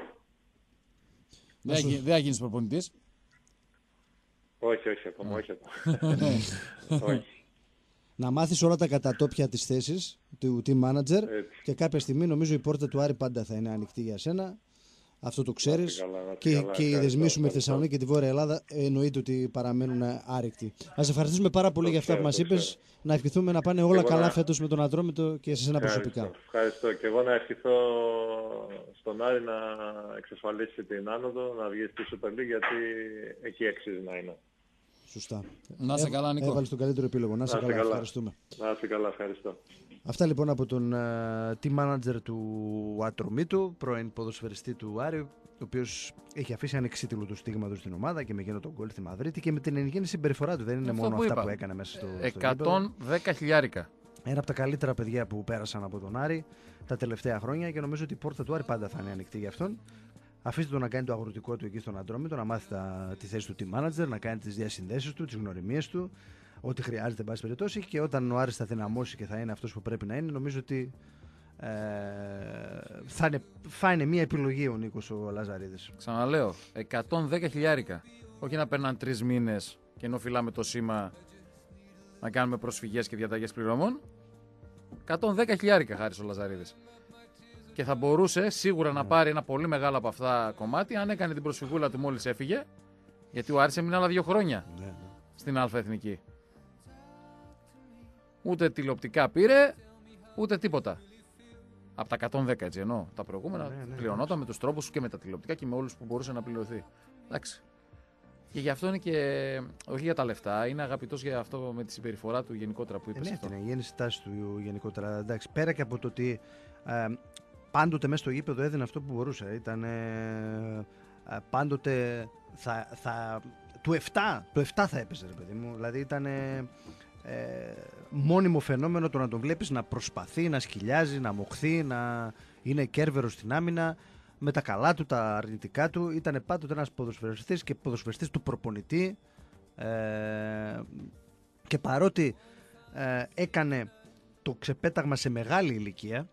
Δεν θα γίνεις προπονητής? Όχι ακόμα. Όχι. Να μάθεις όλα τα κατατόπια της θέσης του team manager και κάποια στιγμή νομίζω η πόρτα του Άρη πάντα θα είναι ανοιχτή για σένα. Αυτό το ξέρεις. Και οι δεσμοί σου με Θεσσαλονίκη και τη Βόρεια Ελλάδα εννοείται ότι παραμένουν άρρηκτοι. Να σε ευχαριστήσουμε πάρα πολύ για αυτά που μας είπες. Να ευχηθούμε να πάνε όλα καλά φέτος με τον Ατρόμητο και σε εσένα προσωπικά. Ευχαριστώ. Και εγώ να ευχηθώ στον Άρη να εξασφαλίσει την άνοδο, να βγει στη Super League, γιατί εκεί αξίζει να είναι. Σωστά. Να είσαι καλά, Νίκο. Έβαλες τον καλύτερο επίλογο. Να είσαι καλά. Ευχαριστούμε. Να είσαι καλά, ευχαριστώ. Αυτά λοιπόν από τον team manager του Ατρομήτου, πρώην ποδοσφαιριστή του Άρη, ο οποίος έχει αφήσει ανεξίτηλο το στίγμα του στην ομάδα και με εκείνο τον γκολ στη Μαδρίτη και με την ενεργή συμπεριφορά του. Δεν είναι μόνο αυτά που έκανε μέσα στο 110 χιλιάρικα. Ένα από τα καλύτερα παιδιά που πέρασαν από τον Άρη τα τελευταία χρόνια και νομίζω ότι η πόρτα του Άρη πάντα θα είναι ανοιχτή για αυτόν. Αφήστε τον να κάνει το αγροτικό του εκεί στον Ατρόμητο, να μάθει τη θέση του team manager, να κάνει τις διασυνδέσεις του, τις γνωριμίες του, ό,τι χρειάζεται, εν πάση περιπτώσει. Και όταν ο Άρης θα δυναμώσει και θα είναι αυτός που πρέπει να είναι, νομίζω ότι θα είναι μια επιλογή ο Νίκος ο Λαζαρίδης. Ξαναλέω, 110 χιλιάρικα. Όχι να περνάνε 3 μήνες και ενώ φυλάμε το σήμα να κάνουμε προσφυγές και διαταγές πληρωμών. 110 χιλιάρικα χάρη ο Λαζαρίδης. Και θα μπορούσε σίγουρα να πάρει ένα πολύ μεγάλο από αυτά κομμάτι αν έκανε την προσφυγούλα του μόλις έφυγε. Γιατί ο Άρης έμεινε άλλα 2 χρόνια στην Α-Εθνική. Ούτε τηλεοπτικά πήρε, ούτε τίποτα. Από τα 110 έτσι εννοώ. Τα προηγούμενα πληρωνόταν με τους τρόπους και με τα τηλεοπτικά και με όλους που μπορούσε να πληρωθεί. Εντάξει. Και γι' αυτό είναι και. Όχι για τα λεφτά, είναι αγαπητός για αυτό με τη συμπεριφορά του γενικότερα που είπες. Ναι, η γέννηση τάση του γενικότερα. Εντάξει, πέρα και από το ότι πάντοτε μέσα στο γήπεδο έδινε αυτό που μπορούσε. Ήταν πάντοτε. Το 7 θα έπαιζε, ρε παιδί μου. Δηλαδή ήταν μόνιμο φαινόμενο το να τον βλέπεις να προσπαθεί, να σκυλιάζει, να μοχθεί, να είναι κέρβερος στην άμυνα. με τα καλά του, τα αρνητικά του. Ήταν πάντοτε ένας ποδοσφαιριστής και ποδοσφαιριστής του προπονητή. Και παρότι έκανε το ξεπέταγμα σε μεγάλη ηλικία,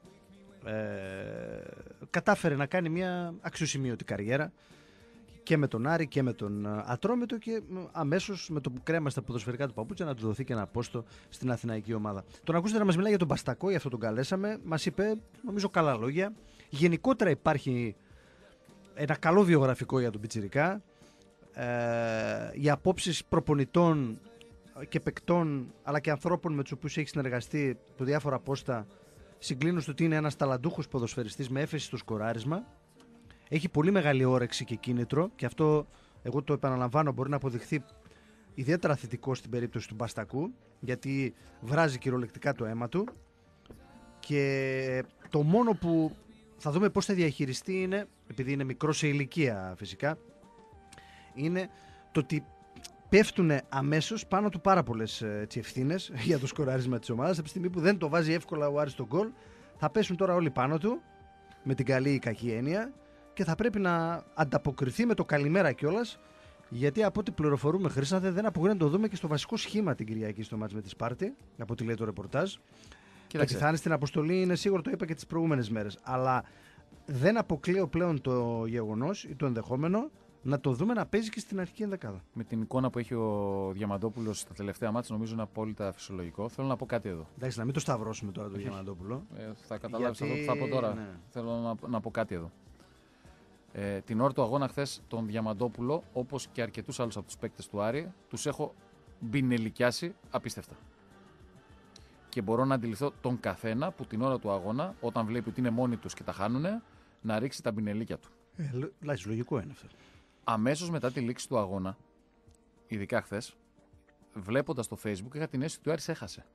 κατάφερε να κάνει μια αξιοσημείωτη καριέρα και με τον Άρη και με τον Ατρόμητο, και αμέσως με το που κρέμασε τα ποδοσφαιρικά του παπούτσια να του δοθεί και ένα πόστο στην αθηναϊκή ομάδα. Τον ακούσατε να μας μιλάει για τον Μπαστακό, γι' αυτό τον καλέσαμε. Μας είπε, νομίζω, καλά λόγια. Γενικότερα υπάρχει ένα καλό βιογραφικό για τον πιτσιρικά. Οι απόψεις προπονητών και παικτών, αλλά και ανθρώπων με τους οποίους έχει συνεργαστεί από διάφορα πόστα, συγκλίνουν στο ότι είναι ένας ταλαντούχος ποδοσφαιριστής με έφεση στο σκοράρισμα. Έχει πολύ μεγάλη όρεξη και κίνητρο, και αυτό, εγώ το επαναλαμβάνω, μπορεί να αποδειχθεί ιδιαίτερα θετικό στην περίπτωση του Μπαστακού, γιατί βράζει κυριολεκτικά το αίμα του, και το μόνο που θα δούμε πώς θα διαχειριστεί είναι, επειδή είναι μικρό σε ηλικία φυσικά, είναι το ότι πέφτουν αμέσως πάνω του πάρα πολλές ευθύνες για το σκοράρισμα της ομάδας. Από τη στιγμή που δεν το βάζει εύκολα ο Άρης στον γκολ, θα πέσουν τώρα όλοι πάνω του, με την καλή ή κακή έννοια, και θα πρέπει να ανταποκριθεί με το καλημέρα κιόλας, γιατί από ό,τι πληροφορούμε, Χρήσταθε, δεν αποκλείεται να το δούμε και στο βασικό σχήμα την Κυριακή στο μάτς με τη Σπάρτη, από ό,τι λέει το ρεπορτάζ. Κοίταξε. Θα είναι στην αποστολή, είναι σίγουρο, το είπα και τις προηγούμενες μέρες. Αλλά δεν αποκλείω πλέον το γεγονός ή το ενδεχόμενο να το δούμε να παίζει και στην αρχική ενδεκάδα. Με την εικόνα που έχει ο Διαμαντόπουλος στα τελευταία μάτς, νομίζω είναι απόλυτα φυσιολογικό. Θέλω να πω κάτι εδώ. Εντάξει, να μην το σταυρώσουμε τώρα τον Διαμαντόπουλο. Θα καταλάβεις αυτό που θα πω τώρα. Ναι. Θέλω να πω κάτι εδώ. Την ώρα του αγώνα χθες τον Διαμαντόπουλο, όπως και αρκετούς άλλους από τους παίκτες του Άρη, τους έχω μπινελικιάσει απίστευτα. Και μπορώ να αντιληφθώ τον καθένα που την ώρα του αγώνα, όταν βλέπει ότι είναι μόνοι τους και τα χάνουνε, να ρίξει τα μπινελίκια του. Λογικό είναι αυτό. Αμέσως μετά τη λήξη του αγώνα, ειδικά χθες, βλέποντας το Facebook, είχα την αίσθηση ότι ο Άρης έχασε.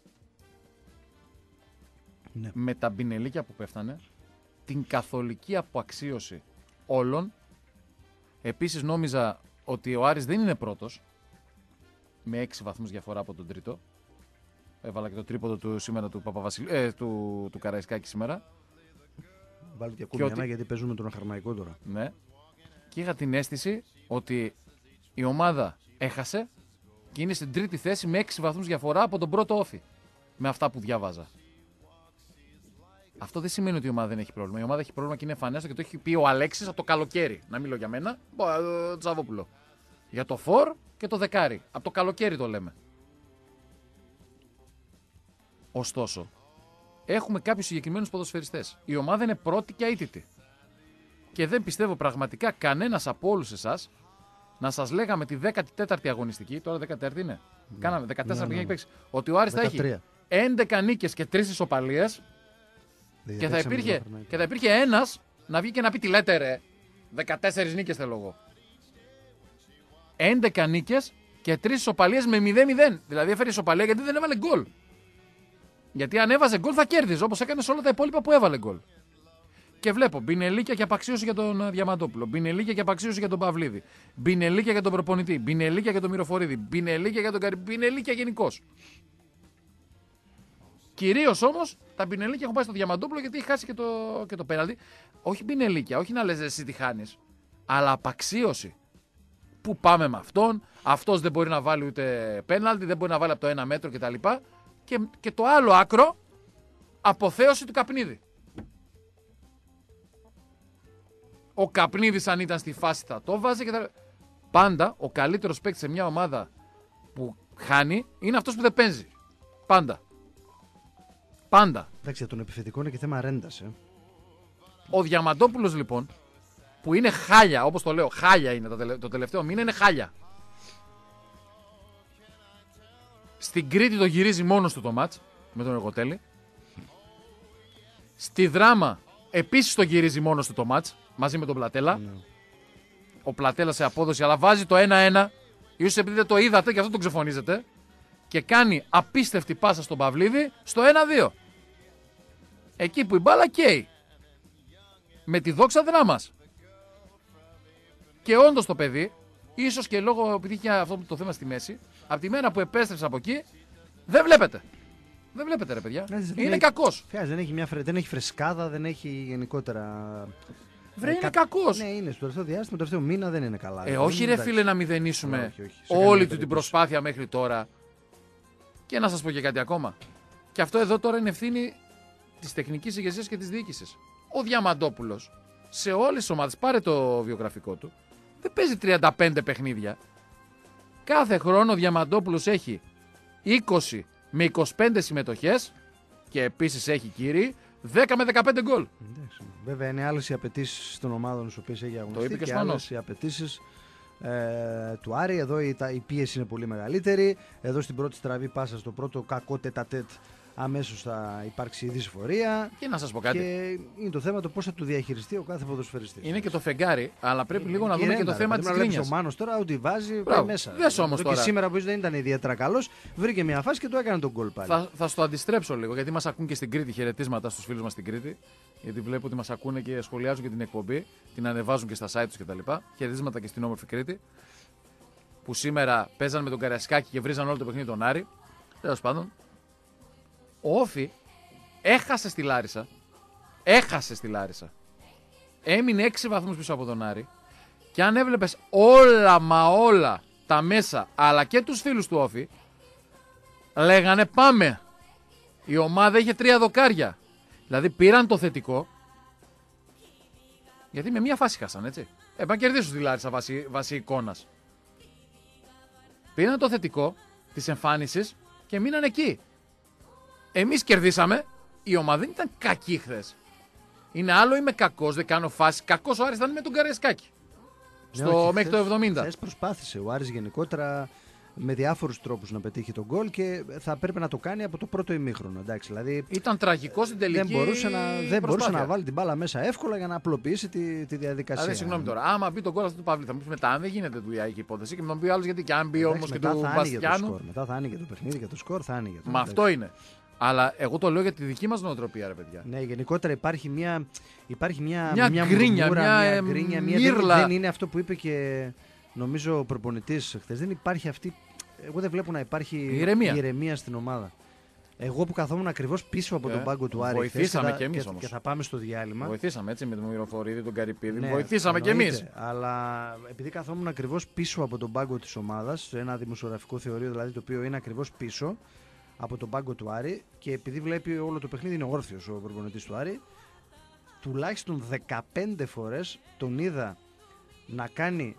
Ναι. Με τα μπινελίκια που πέφτανε, την καθολική αποαξίωση όλων. Επίσης νόμιζα ότι ο Άρης δεν είναι πρώτος, με 6 βαθμούς διαφορά από τον τρίτο. Έβαλα και το τρίποδο του σήμερα του Καραϊσκάκη σήμερα. Βάλω και ακόμη ένα, γιατί παίζουμε τον Αχαρμαϊκό τώρα. Ναι. Και είχα την αίσθηση ότι η ομάδα έχασε και είναι στην τρίτη θέση με 6 βαθμούς διαφορά από τον πρώτο όφι. Με αυτά που διάβαζα. Αυτό δεν σημαίνει ότι η ομάδα δεν έχει πρόβλημα. Η ομάδα έχει πρόβλημα και είναι εμφανέστατο, και το έχει πει ο Αλέξης από το καλοκαίρι. Να μιλώ για μένα, Τσαβόπουλο. Για το φορ και το δεκάρι. Από το καλοκαίρι το λέμε. Ωστόσο, έχουμε κάποιους συγκεκριμένους ποδοσφαιριστές. Η ομάδα είναι πρώτη και αίτητη. Και δεν πιστεύω πραγματικά κανένας από όλους εσάς να σας λέγαμε τη 14η αγωνιστική, τώρα 14η είναι. Κάναμε 14 που έχει παίξει. Ότι ο Άρης θα έχει 11 νίκες και 3 ισοπαλίες. Και θα υπήρχε ένας να βγει και να πει τι λέτε ρε. 14 νίκες θέλω εγώ. 11 νίκες και 3 ισοπαλίες με 0-0. Δηλαδή έφερε ισοπαλία γιατί δεν έβαλε γκολ. Γιατί αν έβαζε γκολ θα κέρδιζε, όπως έκανε σε όλα τα υπόλοιπα που έβαλε γκολ. Και βλέπω μπινελίκια και απαξίωση για τον Διαμαντόπουλο, μπινελίκια και απαξίωση για τον Παυλίδη, μπινελίκια για τον προπονητή, μπινελίκια για τον Μυροφορίδη, μπινελίκια για τον μπινελίκια γενικώς. Κυρίως όμως τα μπινελίκια έχουν πάει στο Διαμαντόπουλο γιατί έχει χάσει και το πέναλτι. Όχι μπινελίκια, όχι να λες εσύ τι χάνεις, αλλά απαξίωση. Πού πάμε με αυτόν, αυτός δεν μπορεί να βάλει ούτε πέναλτι, δεν μπορεί να βάλει από το 1 μέτρο κτλ. Και το άλλο άκρο, αποθέωση του Καπνίδη. Ο Καπνίδης αν ήταν στη φάση θα το βάζει και πάντα ο καλύτερος παίκτης σε μια ομάδα που χάνει είναι αυτός που δεν παίζει. Πάντα. Πάντα. Εντάξει, για τον επιθετικό είναι και θέμα ρέντας. Ο Διαμαντόπουλος λοιπόν, που είναι χάλια, όπως το λέω, χάλια είναι το τελευταίο μήνα, είναι χάλια. Στην Κρήτη το γυρίζει μόνος του το μάτς με τον Εργοτέλη. Στη Δράμα επίσης το γυρίζει μόνος του το μάτς μαζί με τον Πλατέλα. Ο Πλατέλα σε απόδοση, αλλά βάζει το 1-1. Ίσως επειδή δεν το είδατε και αυτό το ξεφωνίζετε. Και κάνει απίστευτη πάσα στον Παυλίδη στο 1-2. Εκεί που η μπάλα καίει. Με τη δόξα Δράμας. Και όντως το παιδί, ίσως και λόγω επειδή είχε αυτό το θέμα στη μέση, από τη μέρα που επέστρεψε από εκεί, δεν βλέπετε. Δεν βλέπετε ρε παιδιά. Είναι κακός. Δεν έχει φρεσκάδα, δεν έχει γενικότερα Βρε, είναι κακός. Ναι, είναι στο τελευταίο διάστημα, το τελευταίο μήνα δεν είναι καλά. Όχι, ρε φίλε, να μηδενίσουμε όλη του την προσπάθεια μέχρι τώρα. Και να σας πω και κάτι ακόμα. Και αυτό εδώ τώρα είναι ευθύνη της τεχνικής ηγεσίας και της διοίκησης. Ο Διαμαντόπουλος σε όλες τις ομάδες, πάρε το βιογραφικό του, δεν παίζει 35 παιχνίδια. Κάθε χρόνο ο Διαμαντόπουλος έχει 20 με 25 συμμετοχές και επίσης έχει, κύριοι, 10 με 15 γκολ. Βέβαια είναι άλλες οι απαιτήσεις των ομάδων στις οποίες έχει αγωνιστεί. Το είπε και άλλες οι απαιτήσεις του Άρη. Εδώ η πίεση είναι πολύ μεγαλύτερη. Εδώ στην πρώτη στραβή πάσα, στο πρώτο κακό τετατέτ, αμέσως θα υπάρξει δυσφορία. Και να σας πω κάτι. Και είναι το θέμα το πώς θα του διαχειριστεί ο κάθε ποδοσφαιριστής. Είναι και το φεγγάρι, αλλά πρέπει λίγο να δούμε και το θέμα της γκρίνιας. Ο Μάνος τώρα ότι βάζει πάει μέσα. Δες όμως τώρα. Και σήμερα που δεν ήταν ιδιαίτερα καλός, βρήκε μια φάση και το έκανε τον γκολ πάλι. Θα στο αντιστρέψω λίγο, γιατί μας ακούν και στην Κρήτη. Χαιρετίσματα στους φίλους μας στην Κρήτη. Γιατί βλέπω ότι μας ακούνε και σχολιάζουν και την εκπομπή. Την ανεβάζουν και στα site τους κτλ. Χαιρετίσματα και στην όμορφη Κρήτη. Που σήμερα παίζαν με τον Καραϊσκάκη και βρίζαν όλο το παιχνίδι τον Άρη. Τέλος πάντων. Ο Όφη έχασε στη Λάρισα. Έμεινε 6 βαθμούς πίσω από τον Άρη. Και αν έβλεπες όλα τα μέσα, αλλά και τους φίλους του Όφη, λέγανε πάμε. Η ομάδα είχε 3 δοκάρια. Δηλαδή πήραν το θετικό. Γιατί με μία φάση χάσαν, έτσι. Πάνε κερδίσουν στη Λάρισα βάσει εικόνας. Πήραν το θετικό της εμφάνισης και μείναν εκεί. Εμείς κερδίσαμε, η ομάδα δεν ήταν κακή χθες. Είναι άλλο είμαι κακός, δεν κάνω φάση. Κακός ο Άρης ήταν με τον Καραϊσκάκη. Μέχρι το 70. Χθες προσπάθησε ο Άρης γενικότερα με διάφορους τρόπους να πετύχει τον γκολ και θα πρέπει να το κάνει από το πρώτο ημίχρονο. Εντάξει, δηλαδή, ήταν τραγικό στην τελική. Δεν μπορούσε να βάλει την μπάλα μέσα εύκολα για να απλοποιήσει τη διαδικασία. Δηλαδή, συγγνώμη τώρα, άμα μπει τον γκολ αυτό του Παύλη, θα μου πει μετά, δεν γίνεται δουλειά η υπόθεση. Και με τον πει άλλο γιατί και αν μπει όμως και του Μπαστιάνου. Μετά θα άνοιγε το παιχνίδι και το σκορ θα άνοιγε. Μα αυτό είναι. Αλλά εγώ το λέω για τη δική μας νοοτροπία, ρε παιδιά. Ναι, γενικότερα υπάρχει μια γκρίνια, μια μύρλα. Δεν είναι αυτό που είπε και νομίζω ο προπονητής χθες. Δεν υπάρχει αυτή. Εγώ δεν βλέπω να υπάρχει ηρεμία στην ομάδα. Εγώ που καθόμουν ακριβώς πίσω από τον πάγκο του Άρη. Βοηθήσαμε κι εμείς όμως. Και θα πάμε στο διάλειμμα. Βοηθήσαμε έτσι με τον Μυροφορίδη, τον Καρυπίδη. Ναι, βοηθήσαμε κι εμείς. Αλλά επειδή καθόμουν ακριβώς πίσω από τον πάγκο της ομάδας, σε ένα δημοσιογραφικό θεωρείο δηλαδή το οποίο είναι ακριβώς πίσω από τον πάγκο του Άρη και επειδή βλέπει όλο το παιχνίδι είναι όρθιος ο προπονητής του Άρη, τουλάχιστον 15 φορές τον είδα να κάνει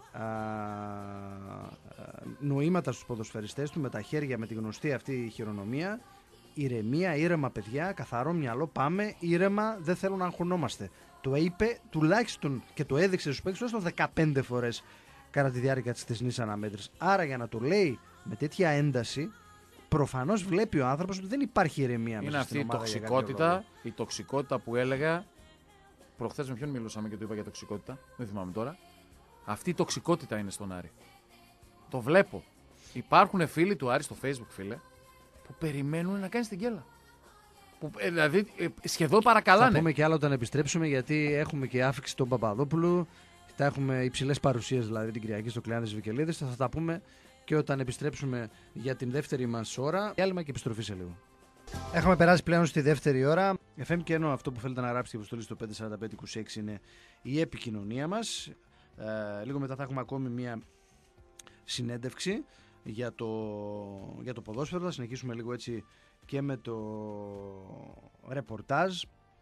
νοήματα στους ποδοσφαιριστές του με τα χέρια, με τη γνωστή αυτή χειρονομία. Ηρεμία, ήρεμα παιδιά, καθαρό μυαλό, πάμε, ήρεμα, δεν θέλω να αγχωνόμαστε. Το είπε τουλάχιστον και το έδειξε στους παίκτες τουλάχιστον 15 φορές κατά τη διάρκεια της χθεσινής αναμέτρησης. Άρα για να το λέει με τέτοια ένταση, προφανώς βλέπει ο άνθρωπος ότι δεν υπάρχει ηρεμία μέσα στην ομάδα. Είναι αυτή η τοξικότητα που έλεγα. Προχθές με ποιον μιλούσαμε και του είπα για τοξικότητα, δεν θυμάμαι τώρα. Αυτή η τοξικότητα είναι στον Άρη. Το βλέπω. Υπάρχουν φίλοι του Άρη στο Facebook, φίλε, που περιμένουν να κάνει την γκέλα. Δηλαδή σχεδόν παρακαλάνε. Θα πούμε και άλλο όταν επιστρέψουμε, γιατί έχουμε και άφηξη τον Παπαδόπουλου. Θα έχουμε υψηλές παρουσίες δηλαδή την Κυριακή στο Κλεάνδης Βικελίδης. Θα τα πούμε και όταν επιστρέψουμε για την δεύτερη μας ώρα. Διάλειμμα και επιστροφή σε λίγο. Έχουμε περάσει πλέον στη δεύτερη ώρα. FM και ενώ αυτό που θέλετε να γράψετε και αποστολή στο 54526 είναι η επικοινωνία μας. Λίγο μετά θα έχουμε ακόμη μια συνέντευξη για το ποδόσφαιρο. Θα συνεχίσουμε λίγο έτσι και με το ρεπορτάζ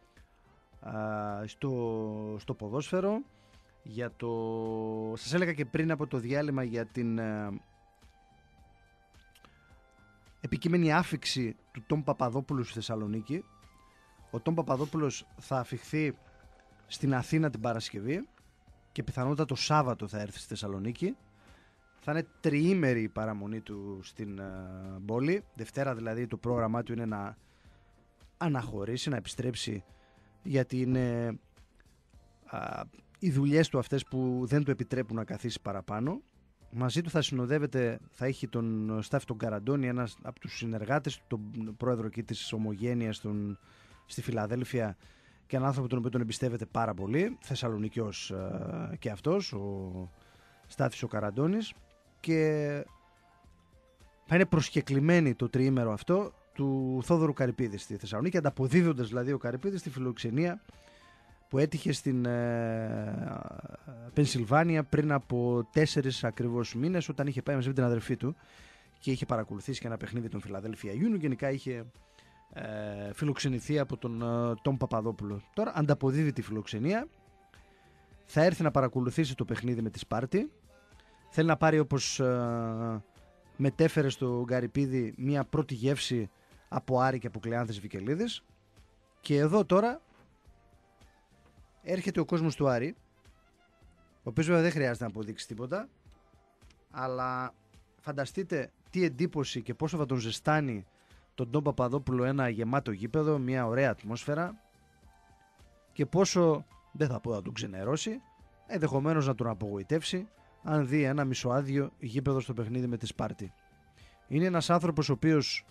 στο ποδόσφαιρο. Σας έλεγα και πριν από το διάλειμμα για την επικείμενη άφιξη του Τόμ Παπαδόπουλου στη Θεσσαλονίκη. Ο Τόμ Παπαδόπουλος θα αφιχθεί στην Αθήνα την Παρασκευή και πιθανότατα το Σάββατο θα έρθει στη Θεσσαλονίκη. Θα είναι τριήμερη η παραμονή του στην πόλη. Δευτέρα δηλαδή το πρόγραμμά του είναι να αναχωρήσει, να επιστρέψει, γιατί είναι οι δουλειές του αυτές που δεν του επιτρέπουν να καθίσει παραπάνω. Μαζί του θα συνοδεύεται, θα έχει τον Στάφη τον Καραντώνη, ένας από τους συνεργάτες του, τον πρόεδρο εκεί της Ομογένειας στη Φιλαδέλφια, και έναν άνθρωπο τον οποίο τον εμπιστεύεται πάρα πολύ, Θεσσαλονικιός και αυτός, ο Στάθης ο Καραντώνης, και θα είναι προσκεκλημένοι το τριήμερο αυτό του Θόδωρου Καρυπίδη στη Θεσσαλονίκη, ανταποδίδοντας δηλαδή ο Καρυπίδης στη φιλοξενία που έτυχε στην Πενσιλβάνια πριν από 4 ακριβώς μήνες, όταν είχε πάει μαζί με την αδερφή του και είχε παρακολουθήσει και ένα παιχνίδι των Φιλαδέλφια Union. Γενικά είχε φιλοξενηθεί από τον Τον Παπαδόπουλο. Τώρα ανταποδίδει τη φιλοξενία, θα έρθει να παρακολουθήσει το παιχνίδι με τη Σπάρτη. Θέλει να πάρει, όπως μετέφερε στο Γκαριπίδη, μια πρώτη γεύση από Άρη και από Κλεάνθες Βικελίδης. Και εδώ τώρα έρχεται ο κόσμος του Άρη, ο οποίος βέβαια δεν χρειάζεται να αποδείξει τίποτα, αλλά φανταστείτε τι εντύπωση και πόσο θα τον ζεστάνει τον Τον Παπαδόπουλο ένα γεμάτο γήπεδο, μια ωραία ατμόσφαιρα, και πόσο, δεν θα πω να τον ξενερώσει, ενδεχομένως να τον απογοητεύσει αν δει ένα μισοάδιο γήπεδο στο παιχνίδι με τη Σπάρτη. Είναι ένας άνθρωπος ο οποίος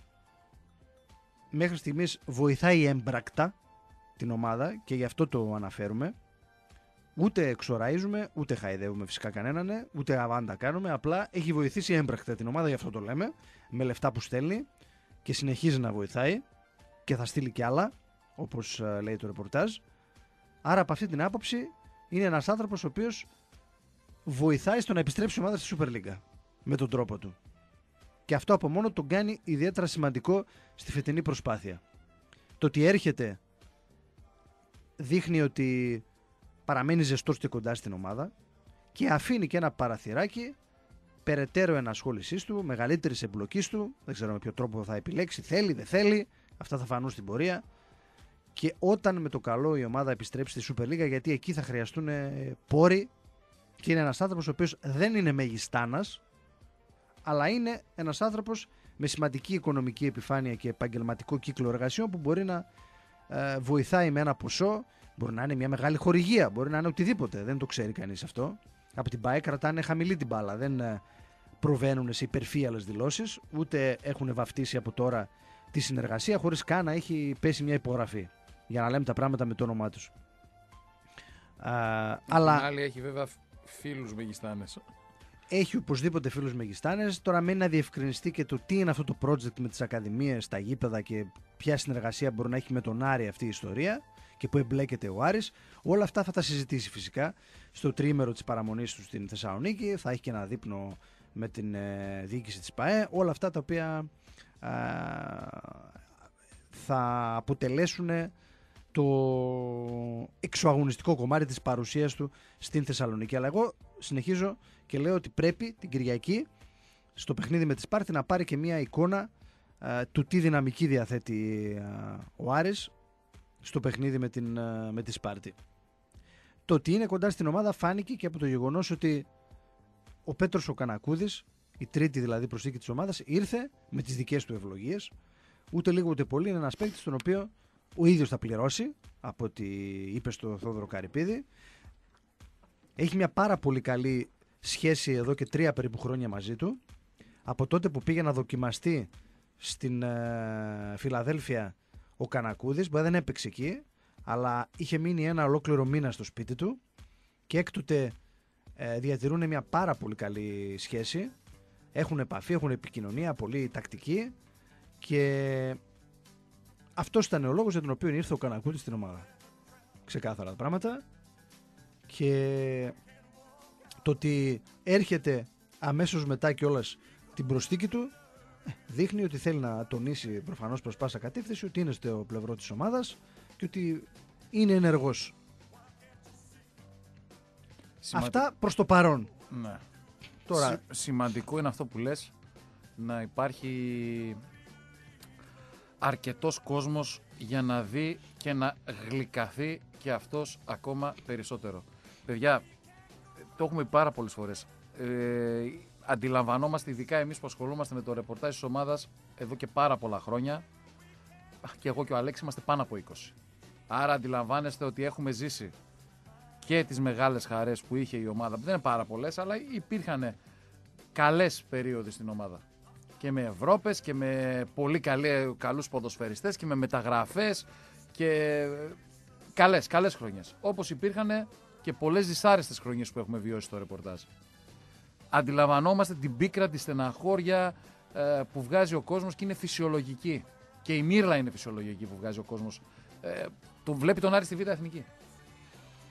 μέχρι στιγμής βοηθάει έμπρακτα την ομάδα και γι' αυτό το αναφέρουμε. Ούτε εξοραίζουμε, ούτε χαϊδεύουμε φυσικά κανέναν, ούτε αβάντα κάνουμε. Απλά έχει βοηθήσει έμπρακτα την ομάδα, γι' αυτό το λέμε. Με λεφτά που στέλνει και συνεχίζει να βοηθάει και θα στείλει κι άλλα, όπως λέει το ρεπορτάζ. Άρα από αυτή την άποψη είναι ένας άνθρωπος ο οποίος βοηθάει στο να επιστρέψει η ομάδα στη Super League με τον τρόπο του. Και αυτό από μόνο τον κάνει ιδιαίτερα σημαντικό στη φετινή προσπάθεια. Το ότι έρχεται δείχνει ότι παραμένει ζεστός και κοντά στην ομάδα και αφήνει και ένα παραθυράκι περαιτέρω ενασχόλησής του, μεγαλύτερης εμπλοκής του. Δεν ξέρω με ποιο τρόπο θα επιλέξει, θέλει, δεν θέλει, αυτά θα φανούν στην πορεία. Και όταν με το καλό η ομάδα επιστρέψει στη Super League, γιατί εκεί θα χρειαστούν πόροι, και είναι ένας άνθρωπος ο οποίος δεν είναι μεγιστάνας, αλλά είναι ένας άνθρωπος με σημαντική οικονομική επιφάνεια και επαγγελματικό κύκλο εργασιών που μπορεί να βοηθάει με ένα ποσό. Μπορεί να είναι μια μεγάλη χορηγία, μπορεί να είναι οτιδήποτε, δεν το ξέρει κανείς αυτό. Από την ΠΑΕ κρατάνε χαμηλή την μπάλα, δεν προβαίνουν σε υπερφύαλες δηλώσεις, ούτε έχουν βαφτίσει από τώρα τη συνεργασία χωρίς καν να έχει πέσει μια υπογραφή, για να λέμε τα πράγματα με το όνομά τους. Αλλά άλλη έχει βέβαια φίλους μεγιστάνες. Έχει οπωσδήποτε φίλους μεγιστάνες. Τώρα μένει να διευκρινιστεί και το τι είναι αυτό το project με τις ακαδημίες, τα γήπεδα και ποια συνεργασία μπορεί να έχει με τον Άρη αυτή η ιστορία και που εμπλέκεται ο Άρης. Όλα αυτά θα τα συζητήσει φυσικά στο τριήμερο της παραμονής του στην Θεσσαλονίκη. Θα έχει και ένα δείπνο με την διοίκηση της ΠΑΕ. Όλα αυτά τα οποία θα αποτελέσουν το εξωαγωνιστικό κομμάτι της παρουσίας του στην Θεσσαλονίκη. Αλλά εγώ συνεχίζω και λέω ότι πρέπει την Κυριακή στο παιχνίδι με τη Σπάρτη να πάρει και μια εικόνα του τι δυναμική διαθέτει ο Άρης στο παιχνίδι με τη Σπάρτη. Το ότι είναι κοντά στην ομάδα φάνηκε και από το γεγονός ότι ο Πέτρος ο Κανακούδης, η τρίτη δηλαδή προσθήκη της ομάδας, ήρθε με τις δικές του ευλογίες. Ούτε λίγο ούτε πολύ, είναι ένας παίκτης τον οποίο ο ίδιος θα πληρώσει, από ό,τι είπε στο Θόδωρο Καρυπίδη. Έχει μια πάρα πολύ καλή σχέση εδώ και 3 περίπου χρόνια μαζί του. Από τότε που πήγε να δοκιμαστεί στην Φιλαδέλφια ο Κανακούδης, που δεν έπαιξε εκεί, αλλά είχε μείνει ένα ολόκληρο μήνα στο σπίτι του και έκτοτε διατηρούν μια πάρα πολύ καλή σχέση. Έχουν επαφή, έχουν επικοινωνία, πολύ τακτική, και αυτός ήταν ο λόγος για τον οποίο ήρθε ο Κανακούδης στην ομάδα. Ξεκάθαρα τα πράγματα. Και το ότι έρχεται αμέσως μετά κιόλας την προσθήκη του δείχνει ότι θέλει να τονίσει προφανώς προς πάσα κατεύθυνση ότι είναι στο πλευρό της ομάδας και ότι είναι ενεργός. Αυτά προς το παρόν. Ναι. Τώρα... Σημαντικό είναι αυτό που λες, να υπάρχει αρκετός κόσμος για να δει και να γλυκαθεί και αυτός ακόμα περισσότερο. Παιδιά, το έχουμε πει πάρα πολλές φορές. Αντιλαμβανόμαστε, ειδικά εμείς που ασχολούμαστε με το ρεπορτάζ της ομάδας εδώ και πάρα πολλά χρόνια, και εγώ και ο Αλέξης είμαστε πάνω από 20. Άρα αντιλαμβάνεστε ότι έχουμε ζήσει και τις μεγάλες χαρές που είχε η ομάδα, που δεν είναι πάρα πολλές, αλλά υπήρχαν καλές περίοδοι στην ομάδα. Και με Ευρώπες και με πολύ καλούς ποδοσφαιριστές και με μεταγραφές και καλές χρονιές. Όπως υπήρχαν και πολλές δυσάρεστες χρονιές που έχουμε βιώσει στο ρεπορτάζ. Αντιλαμβανόμαστε την πίκρα, τη στεναχώρια που βγάζει ο κόσμος και είναι φυσιολογική. Και η μύρλα είναι φυσιολογική που βγάζει ο κόσμος. Το βλέπει τον Άρη στη Β' Εθνική.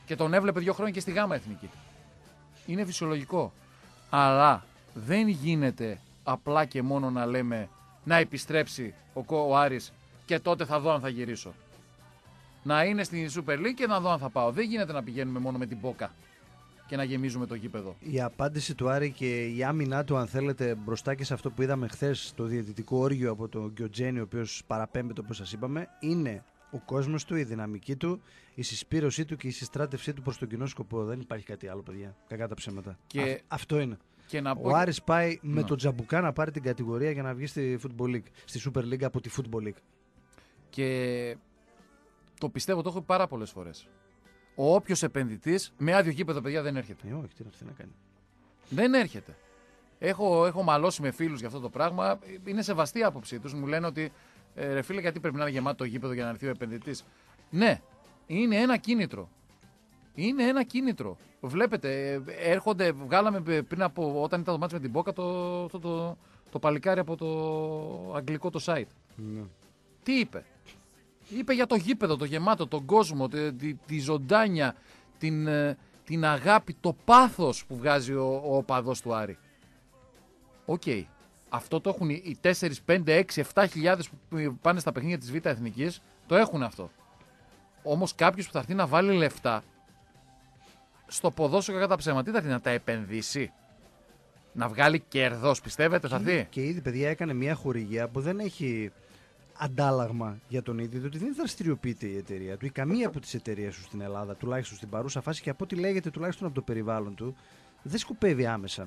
Και τον έβλεπε 2 χρόνια και στη Γάμα Εθνική. Είναι φυσιολογικό. Αλλά δεν γίνεται απλά και μόνο να λέμε να επιστρέψει ο Άρης και τότε θα δω αν θα γυρίσω. Να είναι στην Super League και να δω αν θα πάω. Δεν γίνεται να πηγαίνουμε μόνο με την πόκα και να γεμίζουμε το γήπεδο. Η απάντηση του Άρη και η άμυνά του, αν θέλετε, μπροστά και σε αυτό που είδαμε χθες, το διαιτητικό όργιο από τον Γκιοτζένη, ο οποίος παραπέμπεται όπως σας είπαμε, είναι ο κόσμος του, η δυναμική του, η συσπήρωσή του και η συστράτευσή του προς τον κοινό σκοπό. Δεν υπάρχει κάτι άλλο, παιδιά. Κακά τα ψέματα. Αυτό είναι. Και να ο Άρης πάει με τον Τζαμπουκά να πάρει την κατηγορία για να βγει στη Football League, στη Super League από τη Football League. Και το πιστεύω, το έχω πάρα πολλές φορές. Ο όποιος επενδυτής με άδειο γήπεδο, παιδιά, δεν έρχεται. Όχι, τι να κάνει. Δεν έρχεται. Έχω μαλώσει με φίλους για αυτό το πράγμα. Είναι σεβαστή η άποψή τους. Μου λένε ότι ρε φίλε, γιατί πρέπει να είναι γεμάτο το γήπεδο για να έρθει ο επενδυτής. Ναι, είναι ένα κίνητρο. Είναι ένα κίνητρο. Βλέπετε, έρχονται, βγάλαμε πριν από όταν ήταν το μάτς με την Μπόκα το παλικάρι από το αγγλικό το site. Ναι. Τι είπε? Είπε για το γήπεδο, το γεμάτο, τον κόσμο, τη ζωντάνια, την αγάπη, το πάθος που βγάζει ο οπαδός του Άρη. Οκ. Αυτό το έχουν οι 4, 5, 6, 7 χιλιάδες που πάνε στα παιχνίδια της Β' Εθνικής, το έχουν αυτό. Όμως κάποιος που θα έρθει να βάλει λεφτά στο ποδόσφαιρο, κατά ψέμα, τι θα έρθει να τα επενδύσει? Να βγάλει κέρδος, πιστεύετε θα έρθει? Και ήδη, παιδιά, έκανε μια χορηγία που δεν έχει αντάλλαγμα για τον ίδιο, διότι δεν δραστηριοποιείται η εταιρεία του ή καμία από τις εταιρείες του στην Ελλάδα, τουλάχιστον στην παρούσα φάση, και από ό,τι λέγεται τουλάχιστον από το περιβάλλον του, δεν σκοπεύει άμεσα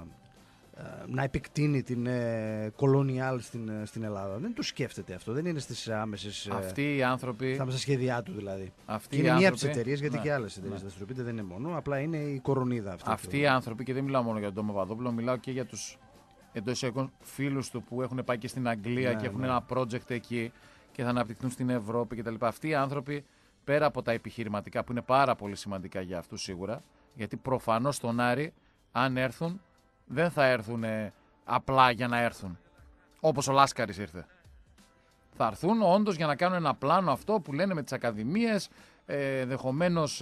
να επεκτείνει την Colonial στην Ελλάδα. Δεν το σκέφτεται αυτό. Δεν είναι στις άμεσες. Αυτοί οι άνθρωποι. Στα άμεσα σχέδιά του δηλαδή. Αυτοί είναι οι μία άνθρωποι... από τις εταιρείες, γιατί και άλλες εταιρείες δραστηριοποιείται, δεν είναι μόνο. Απλά είναι η κορονίδα αυτή. Αυτοί οι άνθρωποι, και δεν μιλάω μόνο για τον Τόμο Παπαδόπουλο, μιλάω και για τους εντός εισαγωγικών φίλους του που έχουν πάει και στην Αγγλία και έχουν ένα project εκεί και θα αναπτυχθούν στην Ευρώπη κτλ. Αυτοί οι άνθρωποι, πέρα από τα επιχειρηματικά που είναι πάρα πολύ σημαντικά για αυτούς σίγουρα, γιατί προφανώς στον Άρη, αν έρθουν, δεν θα έρθουν απλά για να έρθουν. Όπως ο Λάσκαρης ήρθε. Θα έρθουν όντως για να κάνουν ένα πλάνο αυτό που λένε με τις ακαδημίες, ενδεχομένως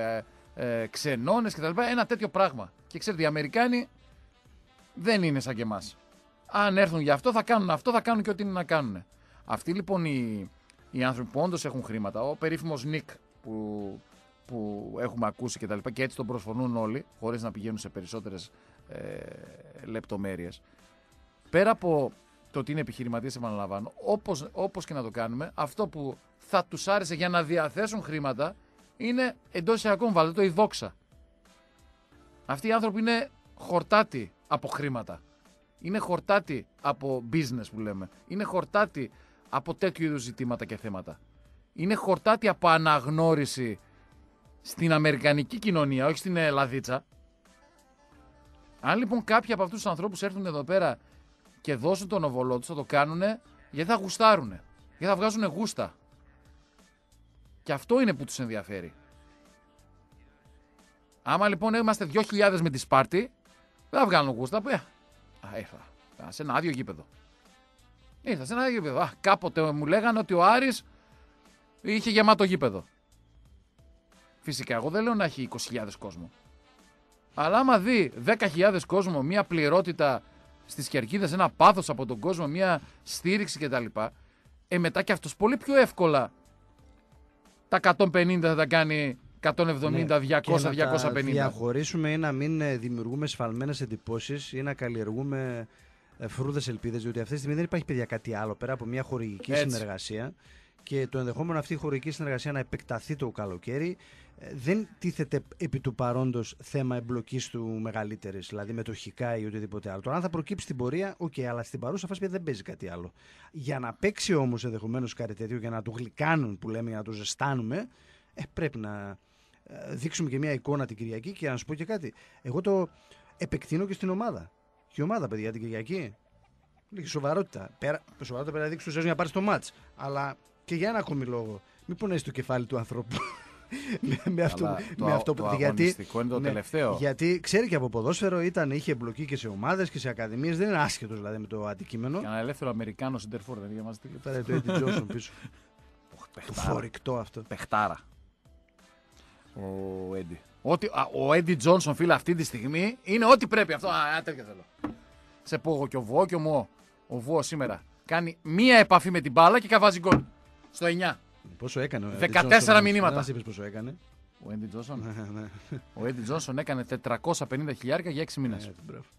ξενώνες κτλ. Ένα τέτοιο πράγμα. Και ξέρετε, οι Αμερικάνοι δεν είναι σαν και εμάς. Αν έρθουν για αυτό, θα κάνουν αυτό, θα κάνουν και ό,τι είναι να κάνουν. Αυτοί λοιπόν οι άνθρωποι που όντως έχουν χρήματα, ο περίφημος Νικ που έχουμε ακούσει και έτσι τον προσφωνούν όλοι, χωρίς να πηγαίνουν σε περισσότερες λεπτομέρειες. Πέρα από το ότι είναι επιχειρηματίες, επαναλαμβάνω, όπως και να το κάνουμε, αυτό που θα τους άρεσε για να διαθέσουν χρήματα είναι εντός εισαγωγικών, βάλτε το, η δόξα. Αυτοί οι άνθρωποι είναι χορτάτοι από χρήματα. Είναι χορτάτοι από business που λέμε. Είναι χορτάτοι από τέτοιου είδους ζητήματα και θέματα. Είναι χορτάτοι από αναγνώριση στην αμερικανική κοινωνία, όχι στην Ελλαδίτσα. Αν λοιπόν κάποιοι από αυτούς τους ανθρώπους έρθουν εδώ πέρα και δώσουν τον οβολό τους, θα το κάνουν γιατί θα γουστάρουν. Γιατί θα βγάζουν γούστα. Και αυτό είναι που τους ενδιαφέρει. Άμα λοιπόν είμαστε 2.000 με τη Σπάρτη, δεν θα βγάλουν γούστα. Ήρθα σε ένα άδειο γήπεδο. Κάποτε μου λέγανε ότι ο Άρης είχε γεμάτο γήπεδο. Φυσικά, εγώ δεν λέω να έχει 20.000 κόσμο. Αλλά άμα δει 10.000 κόσμο, μια πληρότητα στις κερκίδες, ένα πάθος από τον κόσμο, μια στήριξη κτλ. Μετά και αυτός πολύ πιο εύκολα τα 150 θα τα κάνει 170, 200, 250. Να διαχωρίσουμε ή να μην δημιουργούμε σφαλμένες εντυπώσεις ή να καλλιεργούμε φρούδες ελπίδες, διότι αυτή τη στιγμή δεν υπάρχει, παιδιά, κάτι άλλο πέρα από μια χορηγική συνεργασία. Και το ενδεχόμενο αυτή η χορηγική συνεργασία να επεκταθεί το καλοκαίρι δεν τίθεται επί του παρόντος θέμα εμπλοκής του μεγαλύτερης, δηλαδή μετοχικά ή οτιδήποτε άλλο. Τώρα, αν θα προκύψει στην πορεία, αλλά στην παρούσα φάση δεν παίζει κάτι άλλο. Για να παίξει όμως ενδεχομένως κάτι τέτοιο, για να του γλυκάνουν που λέμε, για να του ζεστάνουμε, πρέπει να δείξουμε και μια εικόνα την Κυριακή. Και να σου πω και κάτι, εγώ το επεκτείνω και στην ομάδα. Και η ομάδα, παιδιά, την Κυριακή. Λίγη σοβαρότητα. Σοβαρότητα πρέπει να δείξει για να πάρει το μάτς. Αλλά και για ένα ακόμη λόγο. Μην πονέσει το κεφάλι του ανθρώπου. με αυτό το αγωνιστικό είναι το τελευταίο. Γιατί ξέρει και από ποδόσφαιρο, είχε εμπλοκή και σε ομάδες και σε ακαδημίες. Δεν είναι άσχετος δηλαδή με το αντικείμενο. Και ένα ελεύθερο Αμερικάνο Σιντερφόρ δεν διαβάζει τίποτα. Πέρα το Eddie Johnson πίσω. Το φορικτό αυτό. Πεχτάρα. ο Έντι. Ο Έντι Τζόνσον, φίλε, αυτή τη στιγμή είναι ό,τι πρέπει. Αυτό, τέτοια θέλω. Σε πω εγώ και ο Βουό και ο Βουό σήμερα κάνει μία επαφή με την μπάλα και καβάζει γκολ. Στο 9. Πόσο έκανε ο 14 μηνύματα. Δεν μας είπες πόσο έκανε. Ο Έντι Τζόνσον. Ο Έντι Τζόνσον έκανε 450 χιλιάρικα για 6 μήνες.